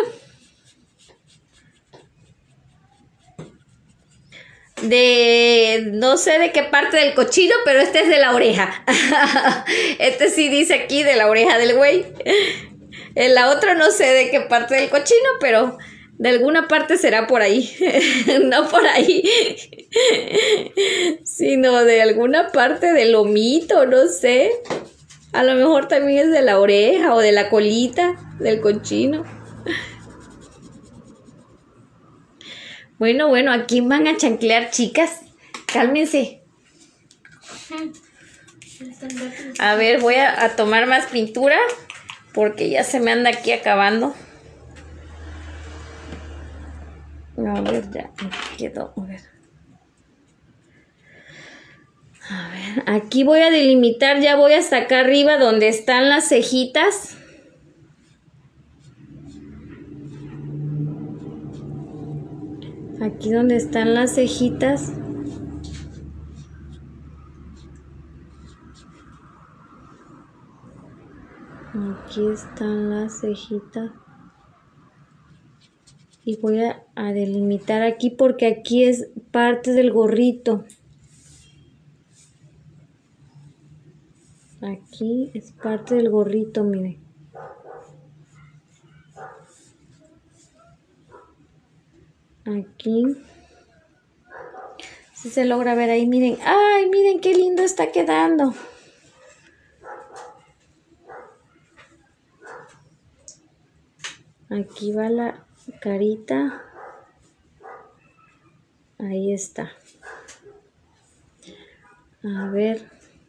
No sé de qué parte del cochino, pero este es de la oreja. Este sí dice aquí de la oreja del güey. En la otra no sé de qué parte del cochino, pero de alguna parte será por ahí. No por ahí, sino de alguna parte del lomito, no sé. A lo mejor también es de la oreja o de la colita del cochino. Bueno, aquí van a chanclear, chicas. Cálmense. A ver, voy a tomar más pintura porque ya se me anda aquí acabando. A ver, ya quedó. A ver, aquí voy a delimitar, ya voy hasta acá arriba donde están las cejitas. Aquí donde están las cejitas. Aquí están las cejitas. Y voy a delimitar aquí porque aquí es parte del gorrito. Aquí es parte del gorrito, miren. Aquí. Si se logra ver ahí, miren. ¡Ay, miren qué lindo está quedando! Aquí va la carita. Ahí está. A ver.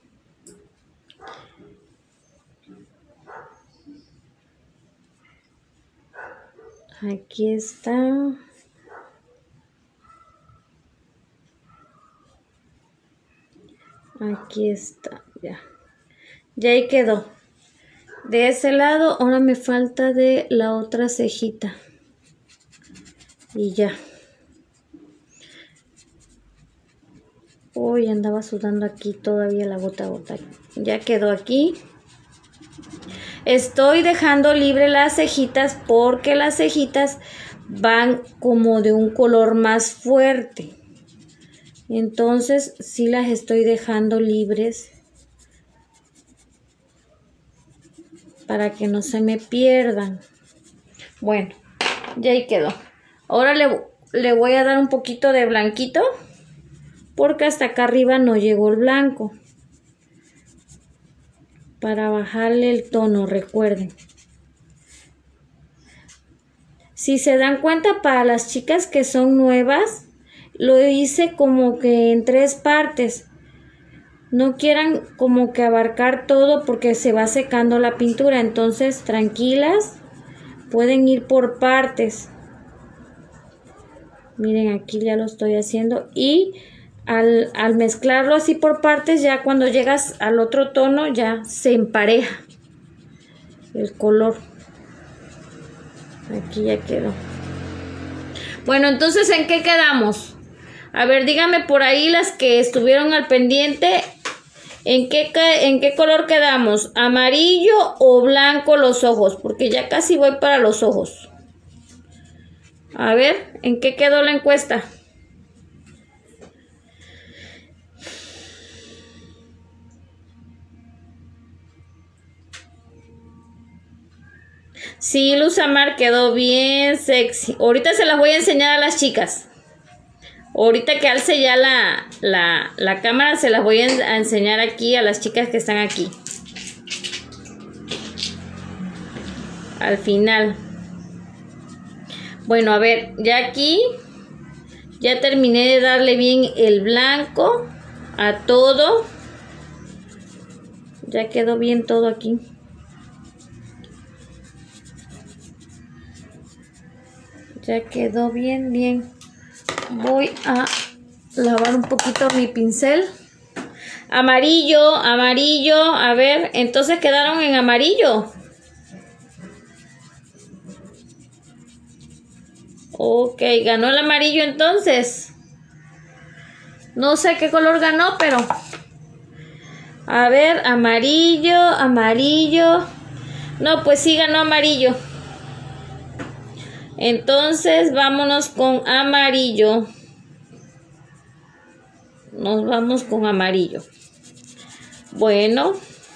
Aquí está. Aquí está, ya. Ya ahí quedó. De ese lado, ahora me falta de la otra cejita. Y ya. Uy, andaba sudando aquí todavía la gota a gota. Ya quedó aquí. Estoy dejando libre las cejitas porque las cejitas van como de un color más fuerte. Entonces sí las estoy dejando libres para que no se me pierdan. Bueno, ya ahí quedó. Ahora le voy a dar un poquito de blanquito porque hasta acá arriba no llegó el blanco. Para bajarle el tono, recuerden. Si se dan cuenta, para las chicas que son nuevas, lo hice como que en 3 partes. No quieran como que abarcar todo porque se va secando la pintura. Entonces, tranquilas, pueden ir por partes. Miren, aquí ya lo estoy haciendo. Y al mezclarlo así por partes, ya cuando llegas al otro tono, ya se empareja el color. Aquí ya quedó. Bueno, entonces, ¿en qué quedamos? A ver, díganme por ahí las que estuvieron al pendiente. ¿En qué color quedamos? ¿Amarillo o blanco los ojos? Porque ya casi voy para los ojos. A ver, ¿en qué quedó la encuesta? Sí, Luz Amar quedó bien sexy. Ahorita se las voy a enseñar a las chicas. Ahorita que alce ya la cámara, se las voy a enseñar aquí a las chicas que están aquí. Al final. Bueno, a ver, ya aquí ya terminé de darle bien el blanco a todo. Ya quedó bien todo aquí. Ya quedó bien, bien. Voy a lavar un poquito mi pincel. Amarillo, amarillo. A ver, entonces quedaron en amarillo. Ok, ganó el amarillo entonces. No sé qué color ganó, pero... A ver, amarillo, amarillo. No, pues sí ganó amarillo. Entonces vámonos con amarillo. Nos vamos con amarillo. Bueno.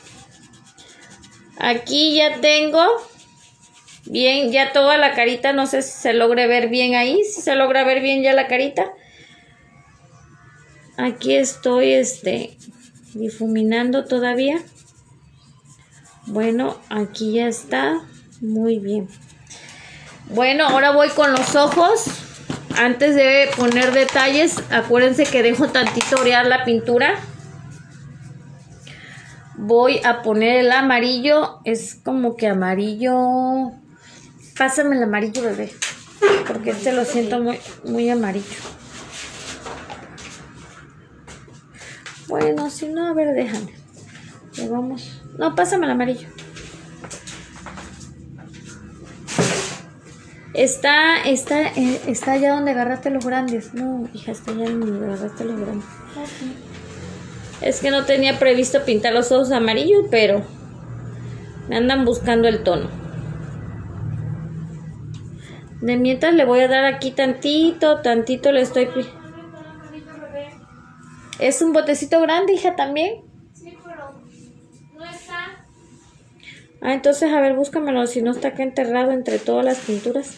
Aquí ya tengo bien, ya toda la carita. No sé si se logre ver bien ahí. Si se logra ver bien ya la carita. Aquí estoy difuminando todavía. Bueno, aquí ya está. Muy bien. Bueno, ahora voy con los ojos. Antes de poner detalles, acuérdense que dejo tantito orear la pintura. Voy a poner el amarillo. Es como que amarillo. Pásame el amarillo, bebé. Porque este lo siento muy, muy amarillo. Bueno, si no, a ver, déjame. Le vamos. No, pásame el amarillo. Está allá donde agarraste los grandes. No, hija, está allá donde agarraste los grandes. Okay. Es que no tenía previsto pintar los ojos amarillos, pero me andan buscando el tono. De mientras le voy a dar aquí tantito le estoy... ¿Es un botecito grande, hija, también? Sí, pero no está. Ah, entonces, a ver, búscamelo, si no está acá enterrado entre todas las pinturas.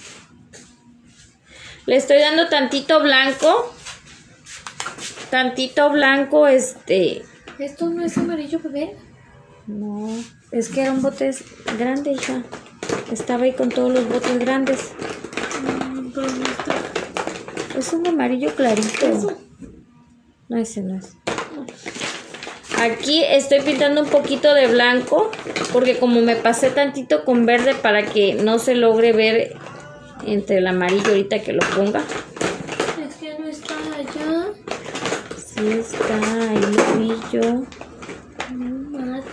Le estoy dando tantito blanco. Tantito blanco, ¿Esto no es amarillo, bebé? No, es que era un bote grande, hija. Estaba ahí con todos los botes grandes. Pero no está. Es un amarillo clarito. ¿Eso? No, ese no es. Aquí estoy pintando un poquito de blanco, porque como me pasé tantito con verde para que no se logre ver entre el amarillo ahorita que lo ponga. Es que no está allá. Sí está, ahí lo vi yo. Madre.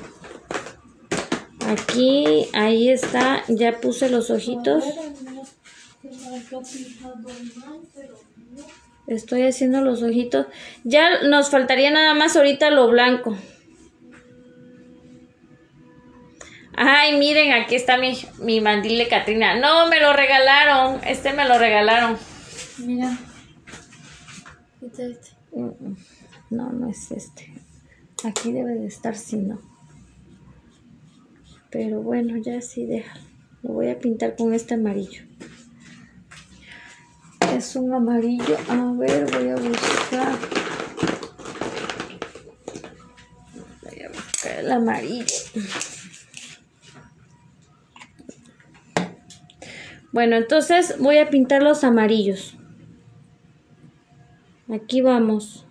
Aquí, ahí está, ya puse los ojitos. Estoy haciendo los ojitos. Ya nos faltaría nada más ahorita lo blanco. Ay, miren, aquí está mi mandil de Catrina. No, me lo regalaron. Me lo regalaron. Mira. Este. No, no es este. Aquí debe de estar, si no. Pero bueno, ya sí, déjalo. Lo voy a pintar con este amarillo. Es un amarillo. A ver, voy a buscar. Voy a buscar el amarillo. Bueno, entonces voy a pintar los amarillos. Aquí vamos.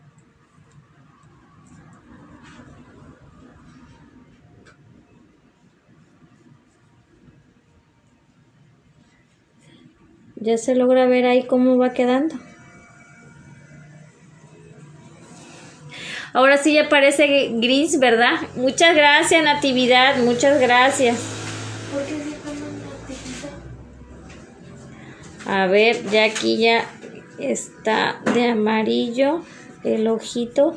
Ya se logra ver ahí cómo va quedando. Ahora sí ya parece gris, ¿verdad? Muchas gracias, Natividad. Muchas gracias. ¿Por qué se llama Natividad? A ver, ya aquí ya está de amarillo el ojito.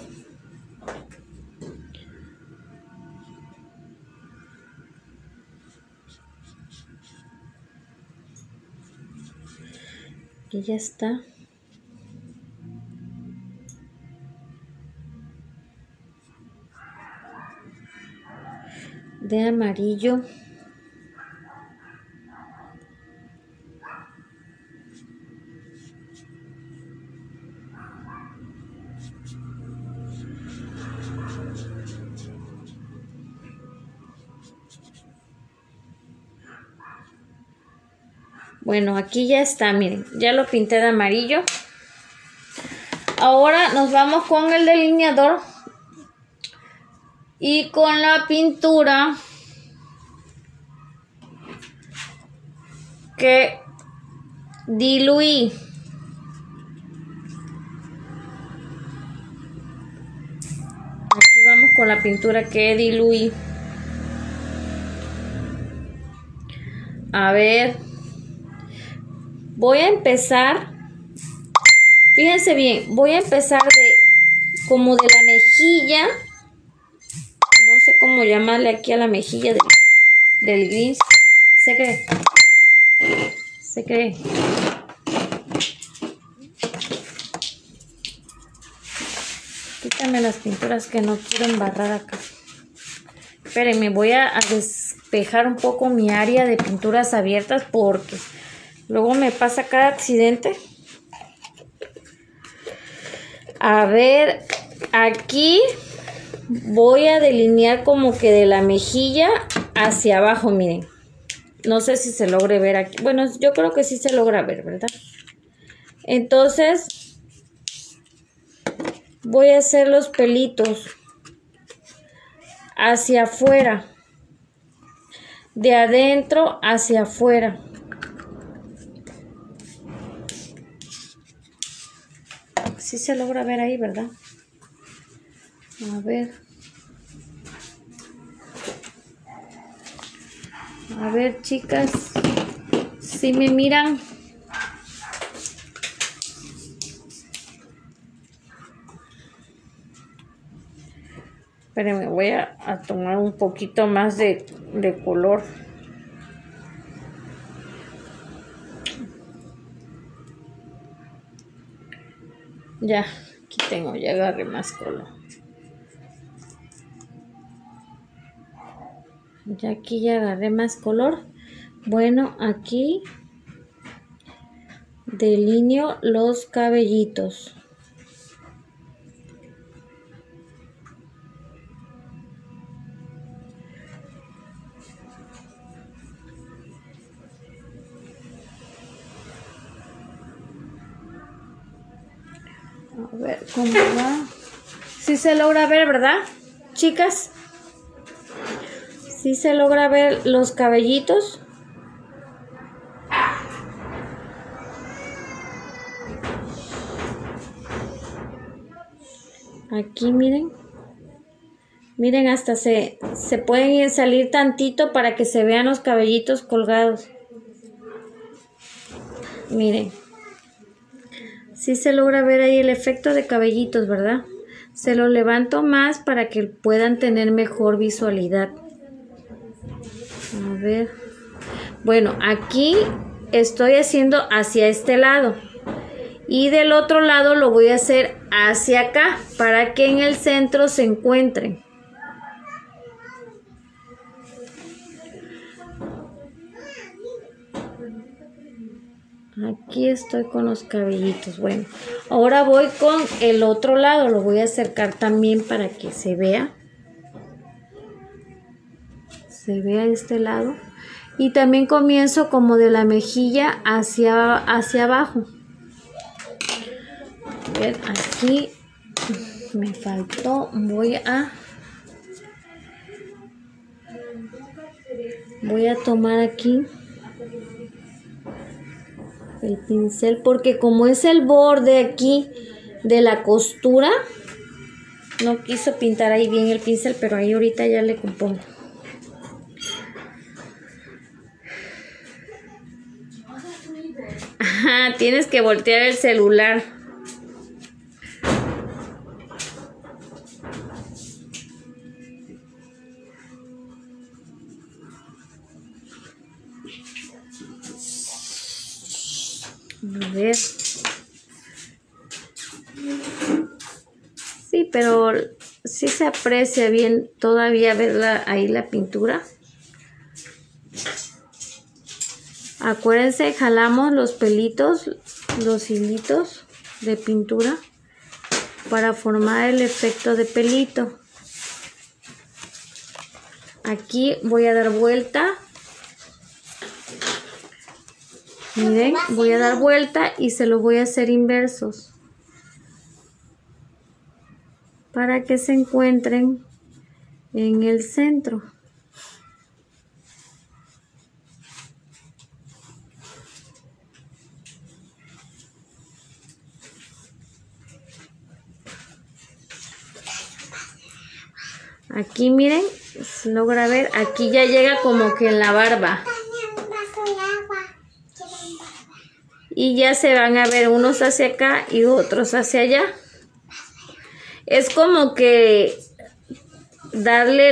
Y ya está. De amarillo. Bueno, aquí ya está, miren, ya lo pinté de amarillo. Ahora nos vamos con el delineador y con la pintura que diluí. Aquí vamos con la pintura que diluí. A ver, voy a empezar, fíjense bien, voy a empezar como de la mejilla, no sé cómo llamarle aquí a la mejilla del gris. Se cree. Quítame las pinturas que no quiero embarrar acá. Espérenme, voy a despejar un poco mi área de pinturas abiertas porque luego me pasa cada accidente. A ver, aquí voy a delinear como que de la mejilla hacia abajo, miren. No sé si se logre ver aquí. Bueno, yo creo que sí se logra ver, ¿verdad? Entonces, voy a hacer los pelitos hacia afuera, de adentro hacia afuera. Sí se logra ver ahí, ¿verdad? A ver. A ver, chicas, si me miran. Espérenme, voy a tomar un poquito más de color. Ya, aquí tengo, ya agarré más color. Ya aquí ya agarré más color. Bueno, aquí delineo los cabellitos. A ver cómo va. Sí se logra ver, ¿verdad, chicas? Sí se logra ver los cabellitos. Aquí miren. Miren, hasta se pueden salir tantito para que se vean los cabellitos colgados. Miren. Sí se logra ver ahí el efecto de cabellitos, ¿verdad? Se lo levanto más para que puedan tener mejor visualidad. A ver. Bueno, aquí estoy haciendo hacia este lado. Y del otro lado lo voy a hacer hacia acá para que en el centro se encuentren. Aquí estoy con los cabellitos. Bueno, ahora voy con el otro lado. Lo voy a acercar también para que se vea. Se vea este lado. Y también comienzo como de la mejilla hacia abajo. A ver, aquí me faltó. Voy a tomar aquí el pincel porque como es el borde aquí de la costura, no quiso pintar ahí bien el pincel, pero ahí ahorita ya le compongo. Ajá, tienes que voltear el celular. A ver. Sí, pero sí se aprecia bien todavía ver ahí la pintura. Acuérdense, jalamos los pelitos, los hilitos de pintura para formar el efecto de pelito. Aquí voy a dar vuelta. Miren, voy a dar vuelta y se los voy a hacer inversos para que se encuentren en el centro. Aquí miren, se logra ver, aquí ya llega como que en la barba. Y ya se van a ver unos hacia acá y otros hacia allá. Es como que darle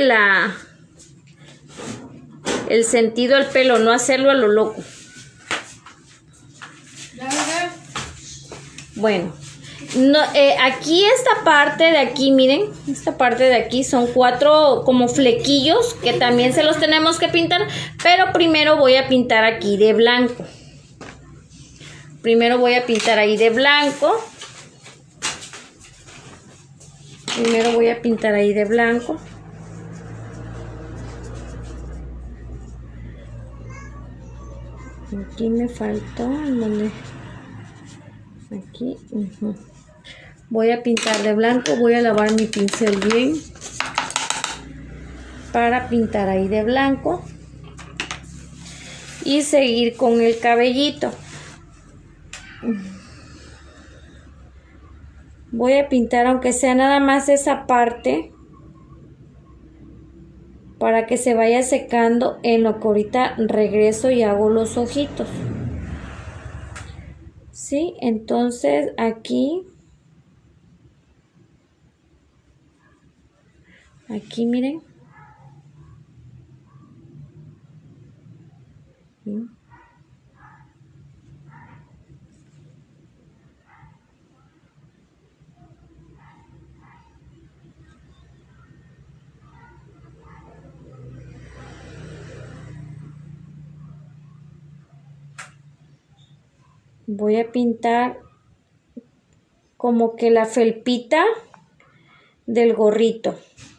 el sentido al pelo, no hacerlo a lo loco. Bueno, no, aquí esta parte de aquí, miren, esta parte de aquí son 4 como flequillos que también se los tenemos que pintar, pero primero voy a pintar aquí de blanco. Primero voy a pintar ahí de blanco. Primero voy a pintar ahí de blanco. Aquí me faltó, ¿dónde? Aquí. Voy a pintar de blanco, voy a lavar mi pincel bien para pintar ahí de blanco y seguir con el cabellito. Voy a pintar aunque sea nada más esa parte para que se vaya secando en lo que ahorita regreso y hago los ojitos. ¿Sí? Entonces aquí miren. ¿Sí? Voy a pintar como que la felpita del gorrito.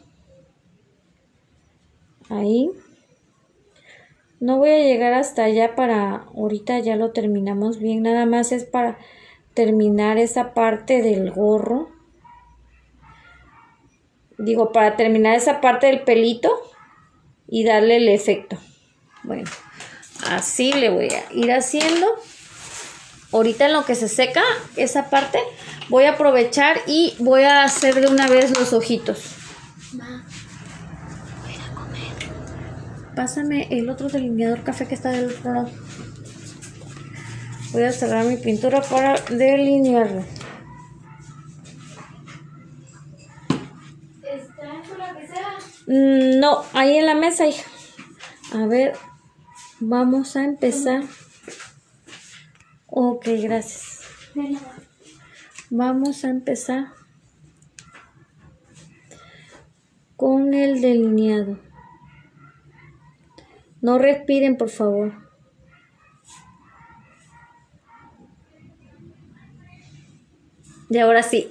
Ahí. No voy a llegar hasta allá para ahorita ya lo terminamos bien. Nada más es para terminar esa parte del gorro. Digo, para terminar esa parte del pelito y darle el efecto. Bueno, así le voy a ir haciendo. Ahorita en lo que se seca esa parte, voy a aprovechar y voy a hacer de una vez los ojitos. Ma, voy a ir a comer. Pásame el otro delineador café que está del otro lado. Voy a cerrar mi pintura para delinearlo. ¿Está con la pecera? No, ahí en la mesa, hija. A ver, vamos a empezar. Ok, gracias. Vamos a empezar con el delineado. No respiren, por favor. Y ahora sí.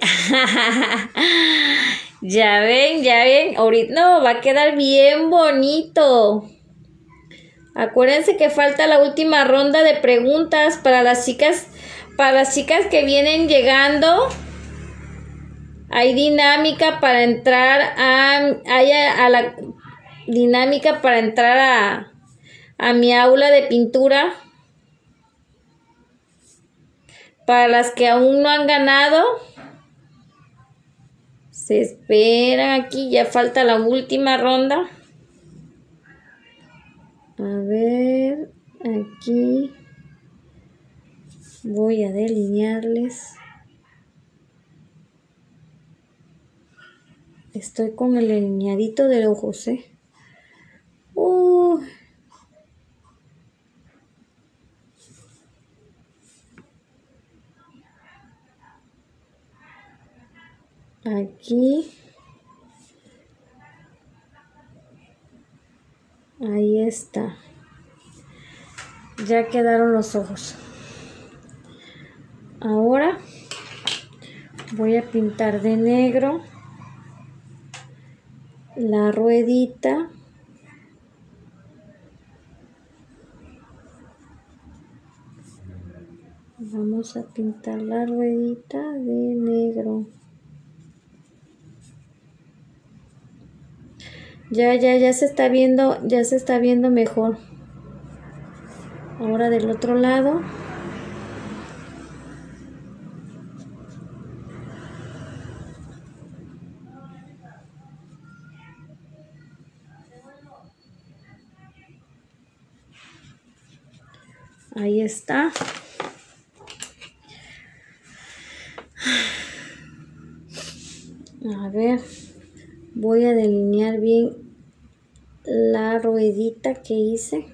Ya ven, ya ven. Ahorita no, va a quedar bien bonito. Acuérdense que falta la última ronda de preguntas para las chicas que vienen llegando. Hay dinámica para entrar a la dinámica para entrar a mi aula de pintura. Para las que aún no han ganado, se esperan aquí, ya falta la última ronda. A ver, aquí voy a delinearles. Estoy con el delineadito de ojos, Aquí. Ahí está. Ya quedaron los ojos. Ahora voy a pintar de negro la ruedita. Vamos a pintar la ruedita de negro. Ya se está viendo mejor. Ahora del otro lado. Ahí está. A ver, voy a delinear bien la ruedita que hice.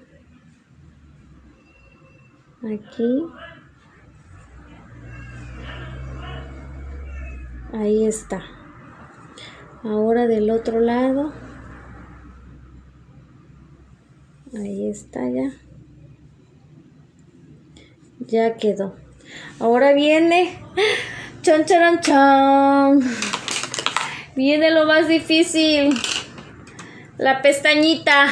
Aquí. Ahí está. Ahora del otro lado. Ahí está ya. Ya quedó. Ahora viene. ¡Chon, chon, chon! Viene lo más difícil. La pestañita.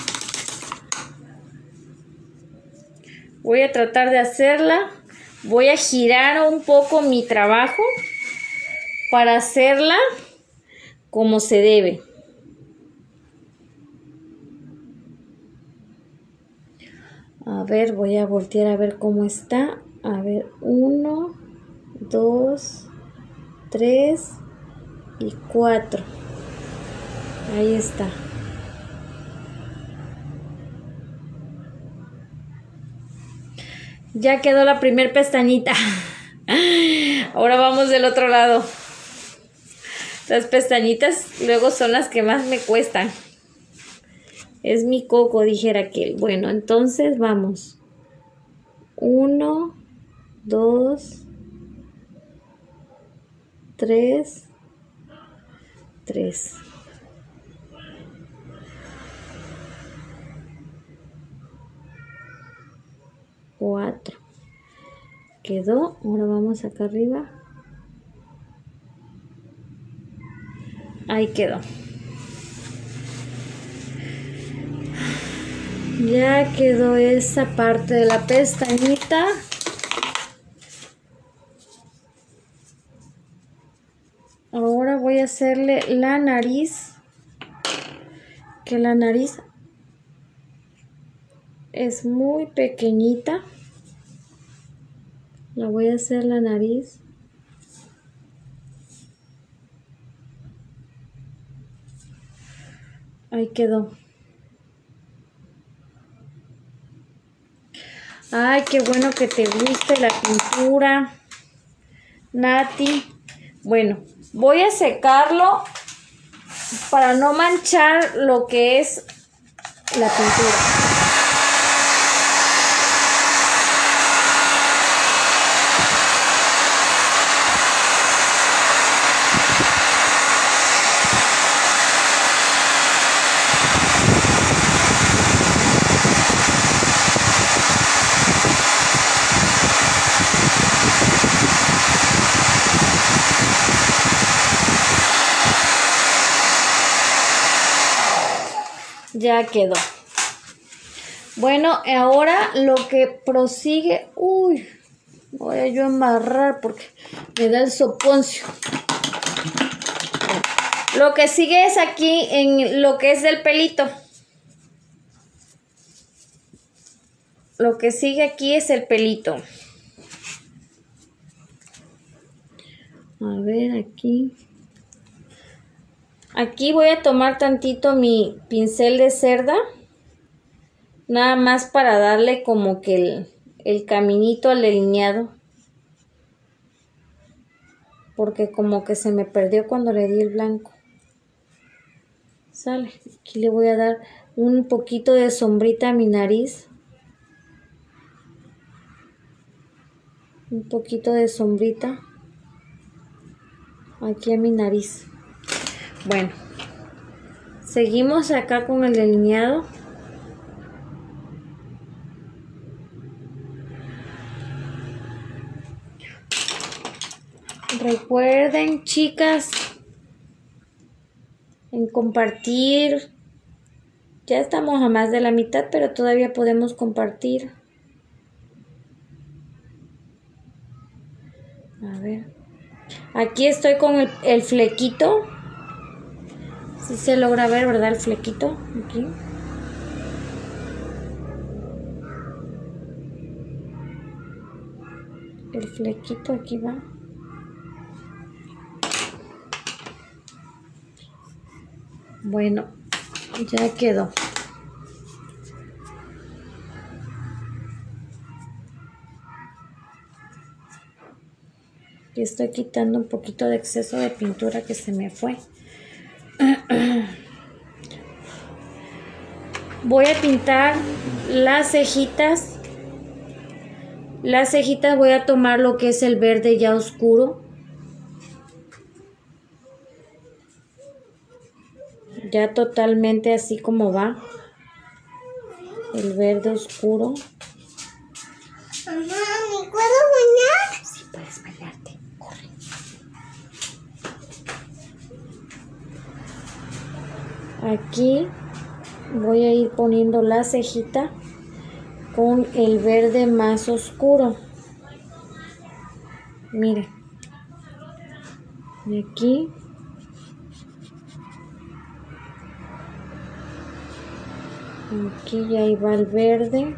Voy a tratar de hacerla. Voy a girar un poco mi trabajo para hacerla como se debe. A ver, voy a voltear a ver cómo está. A ver, 1, 2, 3 y 4. Ahí está. Ya quedó la primer pestañita. Ahora vamos del otro lado. Las pestañitas luego son las que más me cuestan. Es mi coco, dijera aquel. Bueno, entonces vamos. 1, 2, 3. 4. Quedó. Ahora vamos acá arriba. Ahí quedó. Ya quedó esa parte de la pestañita. Ahora voy a hacerle la nariz. Que la nariz es muy pequeñita. La voy a hacer la nariz. Ahí quedó. Ay, qué bueno que te guste la pintura, Nati. Bueno, voy a secarlo para no manchar lo que es la pintura. Ya quedó. Bueno, ahora lo que prosigue... Uy, voy a yo amarrar porque me da el soponcio. Lo que sigue es aquí en lo que es del pelito. Lo que sigue aquí es el pelito. A ver, aquí. Aquí voy a tomar tantito mi pincel de cerda. Nada más para darle como que el caminito al delineado. Porque como que se me perdió cuando le di el blanco. Sale. Aquí le voy a dar un poquito de sombrita a mi nariz. Un poquito de sombrita. Aquí a mi nariz. Bueno, seguimos acá con el delineado. Recuerden, chicas, en compartir. Ya estamos a más de la mitad, pero todavía podemos compartir. A ver. Aquí estoy con el flequito. Si se logra ver, ¿verdad? El flequito. Aquí. El flequito aquí va. Bueno, ya quedó. Y estoy quitando un poquito de exceso de pintura que se me fue. Voy a pintar las cejitas. Las cejitas voy a tomar lo que es el verde ya oscuro. Ya totalmente así como va. El verde oscuro. Mamá, ¿me puedo bañar? Sí, puedes bañarte. Corre. Aquí voy a ir poniendo la cejita con el verde más oscuro. Mire. Y aquí. Aquí ya iba el verde.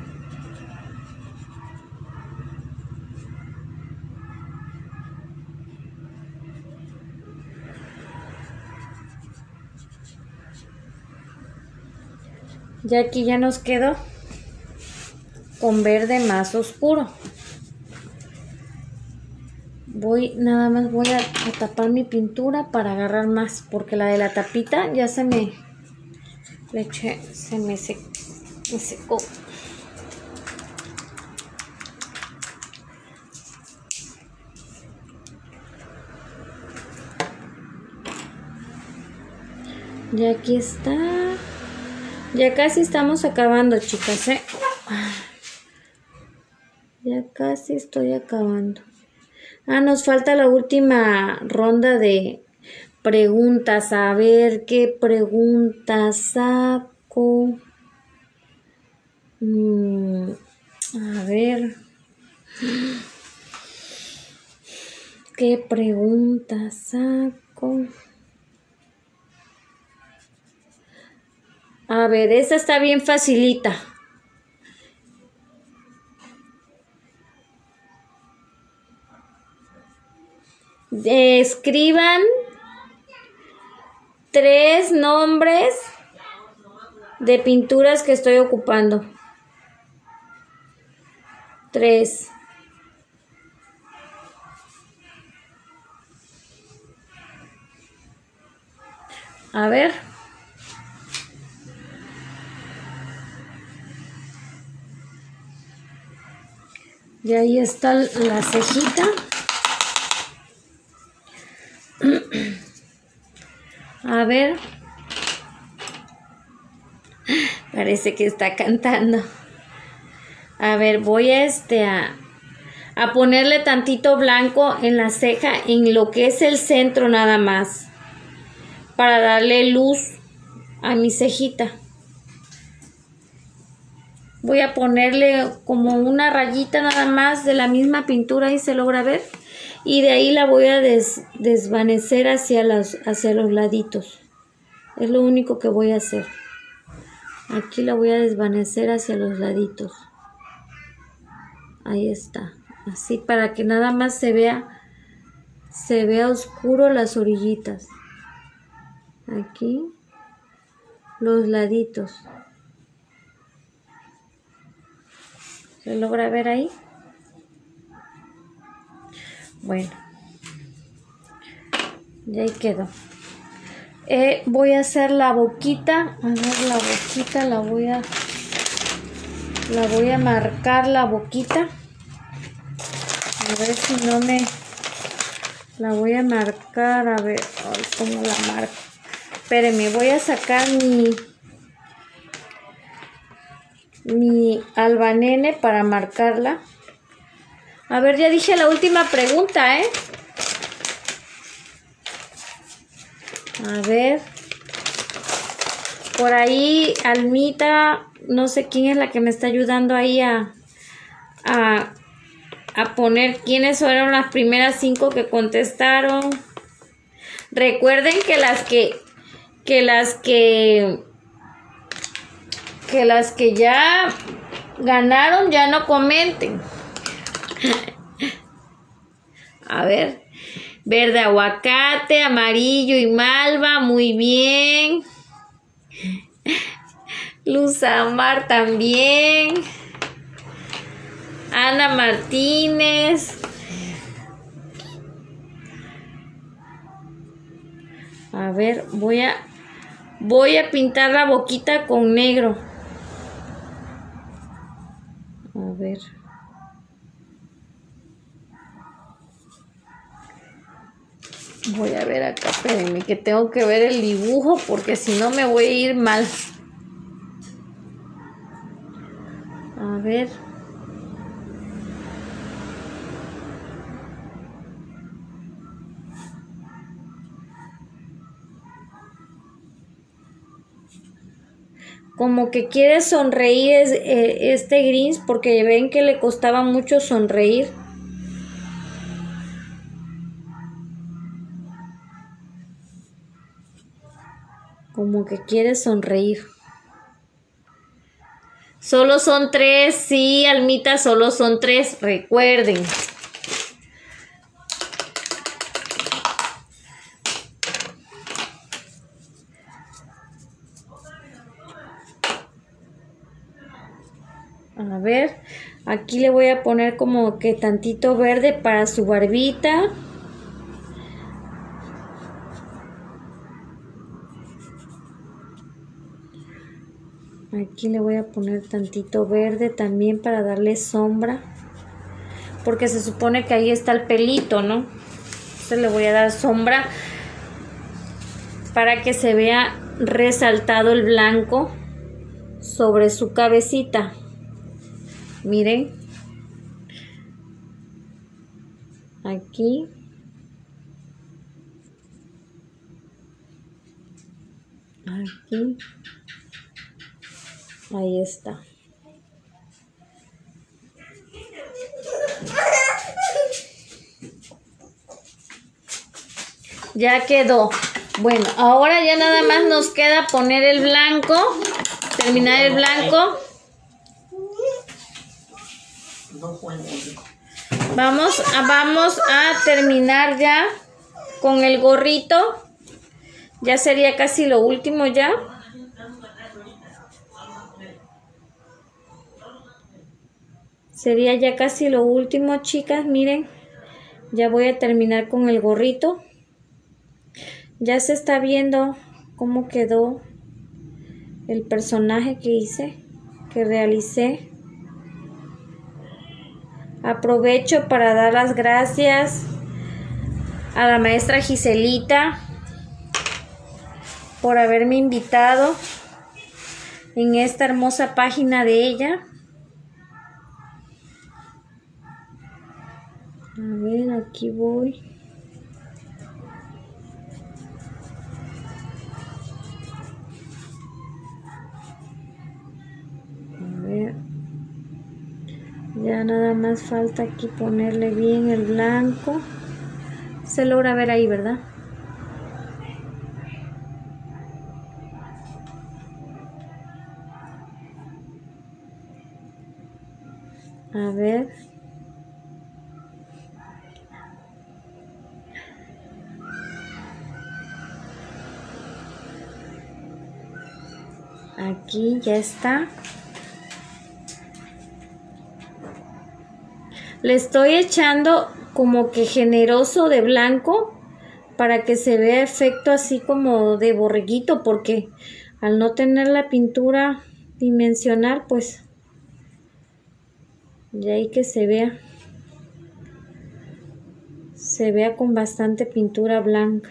Ya aquí ya nos quedó con verde más oscuro. Nada más voy a tapar mi pintura para agarrar más, porque la de la tapita ya se me secó. Ya aquí está. Ya casi estamos acabando, chicas, ¿eh? Ya casi estoy acabando. Nos falta la última ronda de preguntas. A ver qué preguntas saco. A ver. ¿Qué preguntas saco? A ver, esta está bien facilita. Escriban 3 nombres de pinturas que estoy ocupando. 3. A ver. Y ahí está la cejita. A ver. Parece que está cantando. A ver, voy a ponerle tantito blanco en la ceja, en lo que es el centro nada más, para darle luz a mi cejita. Voy a ponerle como una rayita nada más de la misma pintura, ahí se logra ver. Y de ahí la voy a desvanecer hacia los laditos. Es lo único que voy a hacer. Aquí la voy a desvanecer hacia los laditos. Ahí está. Así para que nada más se vea oscuro las orillitas. Aquí. Los laditos. ¿Se logra ver ahí? Bueno. Ya ahí quedó. Voy a hacer la boquita. A ver, la boquita la voy a marcar la boquita. A ver si no me... La voy a marcar, a ver, ay, ¿cómo la marco? Espérenme, voy a sacar mi albanene para marcarla. A ver, ya dije la última pregunta, ¿eh? A ver. Por ahí, Almita, no sé quién es la que me está ayudando ahí a a poner quiénes fueron las primeras 5 que contestaron. Recuerden que las que ya ganaron ya no comenten. A ver, verde aguacate, amarillo y malva, muy bien. Luz Amar también. Ana Martínez. A ver, voy a pintar la boquita con negro. A ver. Voy a ver acá, espérenme, que tengo que ver el dibujo porque si no me voy a ir mal. A ver. Como que quiere sonreír este Grinch porque ven que le costaba mucho sonreír. Como que quiere sonreír. Solo son 3, sí, Almita, solo son 3, recuerden. A ver, aquí le voy a poner como que tantito verde para su barbita. Aquí le voy a poner tantito verde también para darle sombra. Porque se supone que ahí está el pelito, ¿no? Entonces le voy a dar sombra para que se vea resaltado el blanco sobre su cabecita. Miren. Aquí. Aquí. Ahí está. Ya quedó. Bueno, ahora ya nada más nos queda poner el blanco. Terminar el blanco. Vamos a terminar ya con el gorrito. Ya sería casi lo último ya. Sería ya casi lo último, chicas. Miren, ya voy a terminar con el gorrito. Ya se está viendo cómo quedó el personaje que hice, que realicé. Aprovecho para dar las gracias a la maestra Giselita por haberme invitado en esta hermosa página de ella. A ver, aquí voy. A ver. Ya nada más falta aquí ponerle bien el blanco. Se logra ver ahí, ¿verdad? A ver. Aquí ya está. Le estoy echando como que generoso de blanco para que se vea efecto así como de borreguito, porque al no tener la pintura dimensional, pues ya hay que se vea con bastante pintura blanca.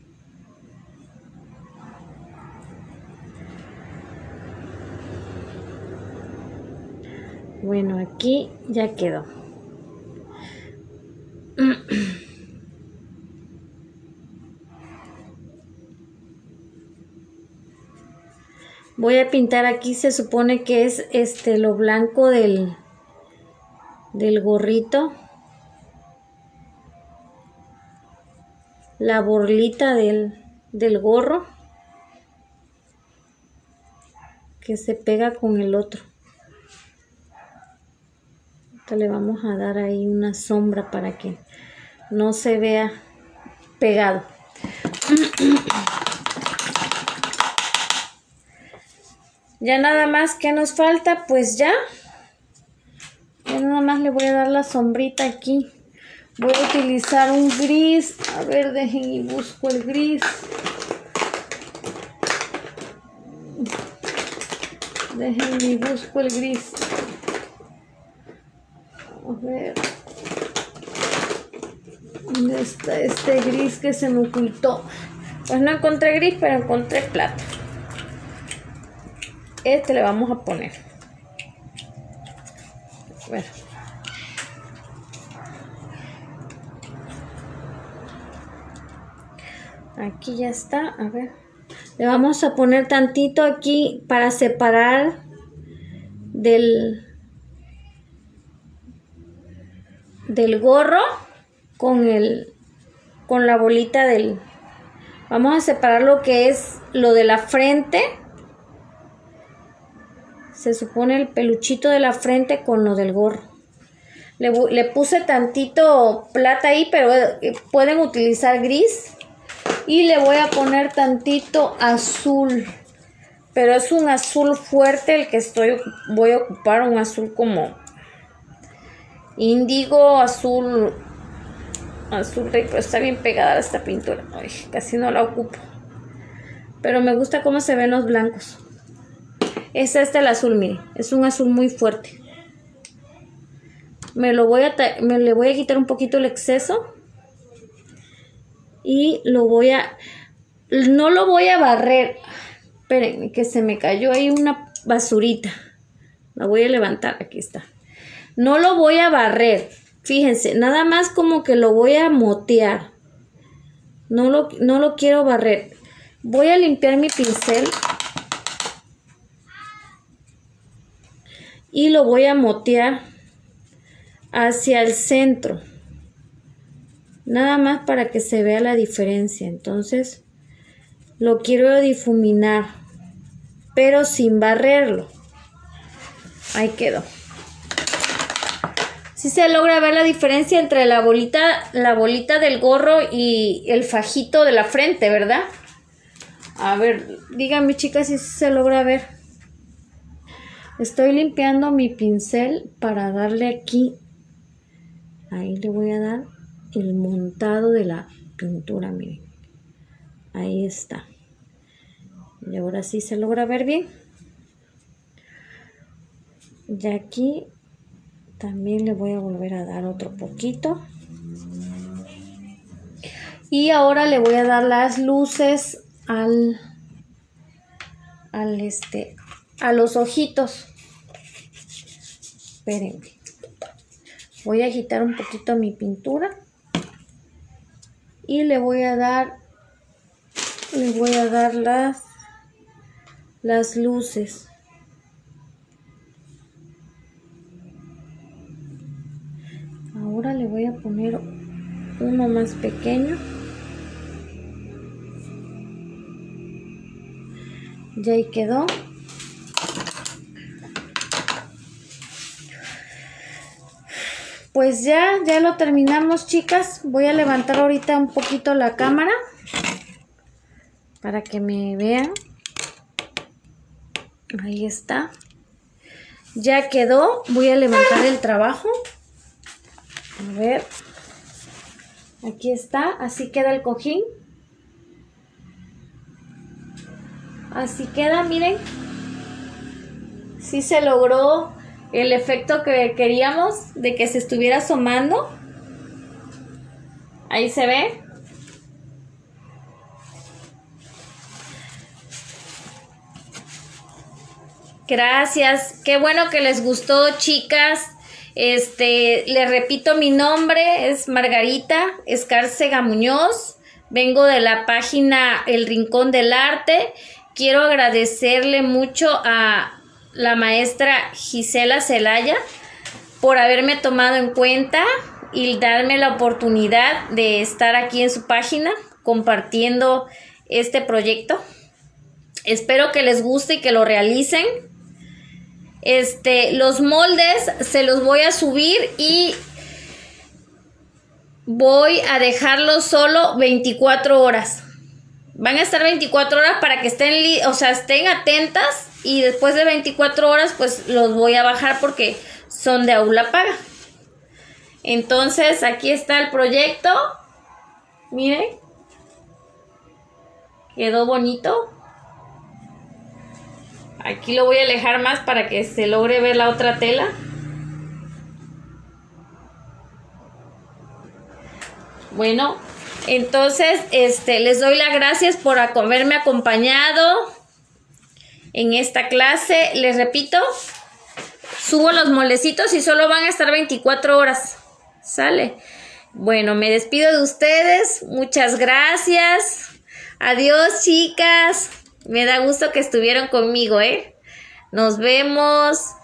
Bueno, aquí ya quedó. Voy a pintar aquí, se supone que es lo blanco del gorrito. la borlita del gorro que se pega con el otro. Ahorita le vamos a dar ahí una sombra para que no se vea pegado. Ya nada más que nos falta, pues ya nada más le voy a dar la sombrita aquí. Voy a utilizar un gris. A ver, dejen y busco el gris. Dejen y busco el gris. A ver. ¿Dónde está este gris que se me ocultó? Pues no encontré gris, pero encontré plata. Este le vamos a poner. Bueno. Aquí ya está. A ver. Le vamos a poner tantito aquí para separar del gorro con la bolita del... Vamos a separar lo que es lo de la frente. Se supone el peluchito de la frente con lo del gorro. Le puse tantito plata ahí, pero pueden utilizar gris. Y le voy a poner tantito azul. Pero es un azul fuerte el que voy a ocupar. Un azul como índigo, azul rey, pero está bien pegada esta pintura. Ay, casi no la ocupo. Pero me gusta cómo se ven los blancos. Es el azul, miren. Es un azul muy fuerte. Le voy a quitar un poquito el exceso. Y no lo voy a barrer. Espérenme, que se me cayó ahí una basurita. La voy a levantar, aquí está. No lo voy a barrer. Fíjense, nada más como que lo voy a motear. No lo quiero barrer. Voy a limpiar mi pincel. Y lo voy a motear hacia el centro. Nada más para que se vea la diferencia. Entonces lo quiero difuminar, pero sin barrerlo. Ahí quedó. Sí se logra ver la diferencia entre la bolita del gorro y el fajito de la frente, ¿verdad? A ver, díganme, chicas, si se logra ver. Estoy limpiando mi pincel para darle aquí. Ahí le voy a dar el montado de la pintura, miren. Ahí está. Y ahora sí se logra ver bien. Y aquí también le voy a volver a dar otro poquito. Y ahora le voy a dar las luces a los ojitos. Espérenme. Voy a agitar un poquito mi pintura. Y le voy a dar las luces. Ahora le voy a poner uno más pequeño. Ya ahí quedó. Pues ya lo terminamos, chicas. Voy a levantar ahorita un poquito la cámara para que me vean. Ahí está. Ya quedó. Voy a levantar el trabajo. A ver. Aquí está. Así queda el cojín. Así queda, miren. Sí se logró el efecto que queríamos de que se estuviera asomando. Ahí se ve. Gracias. Qué bueno que les gustó, chicas. Les repito, mi nombre es Margarita Escárcega Muñoz. Vengo de la página El Rincón del Arte. Quiero agradecerle mucho a la maestra Gisela Celaya por haberme tomado en cuenta y darme la oportunidad de estar aquí en su página. compartiendo este proyecto. Espero que les guste y que lo realicen. Los moldes se los voy a subir y voy a dejarlos solo 24 horas. Van a estar 24 horas para que estén atentas, y después de 24 horas pues los voy a bajar porque son de aula paga. Entonces aquí está el proyecto. Miren. Quedó bonito. Aquí lo voy a alejar más para que se logre ver la otra tela. Bueno, entonces les doy las gracias por haberme acompañado en esta clase. Les repito, subo los moldecitos y solo van a estar 24 horas. ¿Sale? Bueno, me despido de ustedes. Muchas gracias. Adiós, chicas. Me da gusto que estuvieron conmigo, ¿eh? Nos vemos.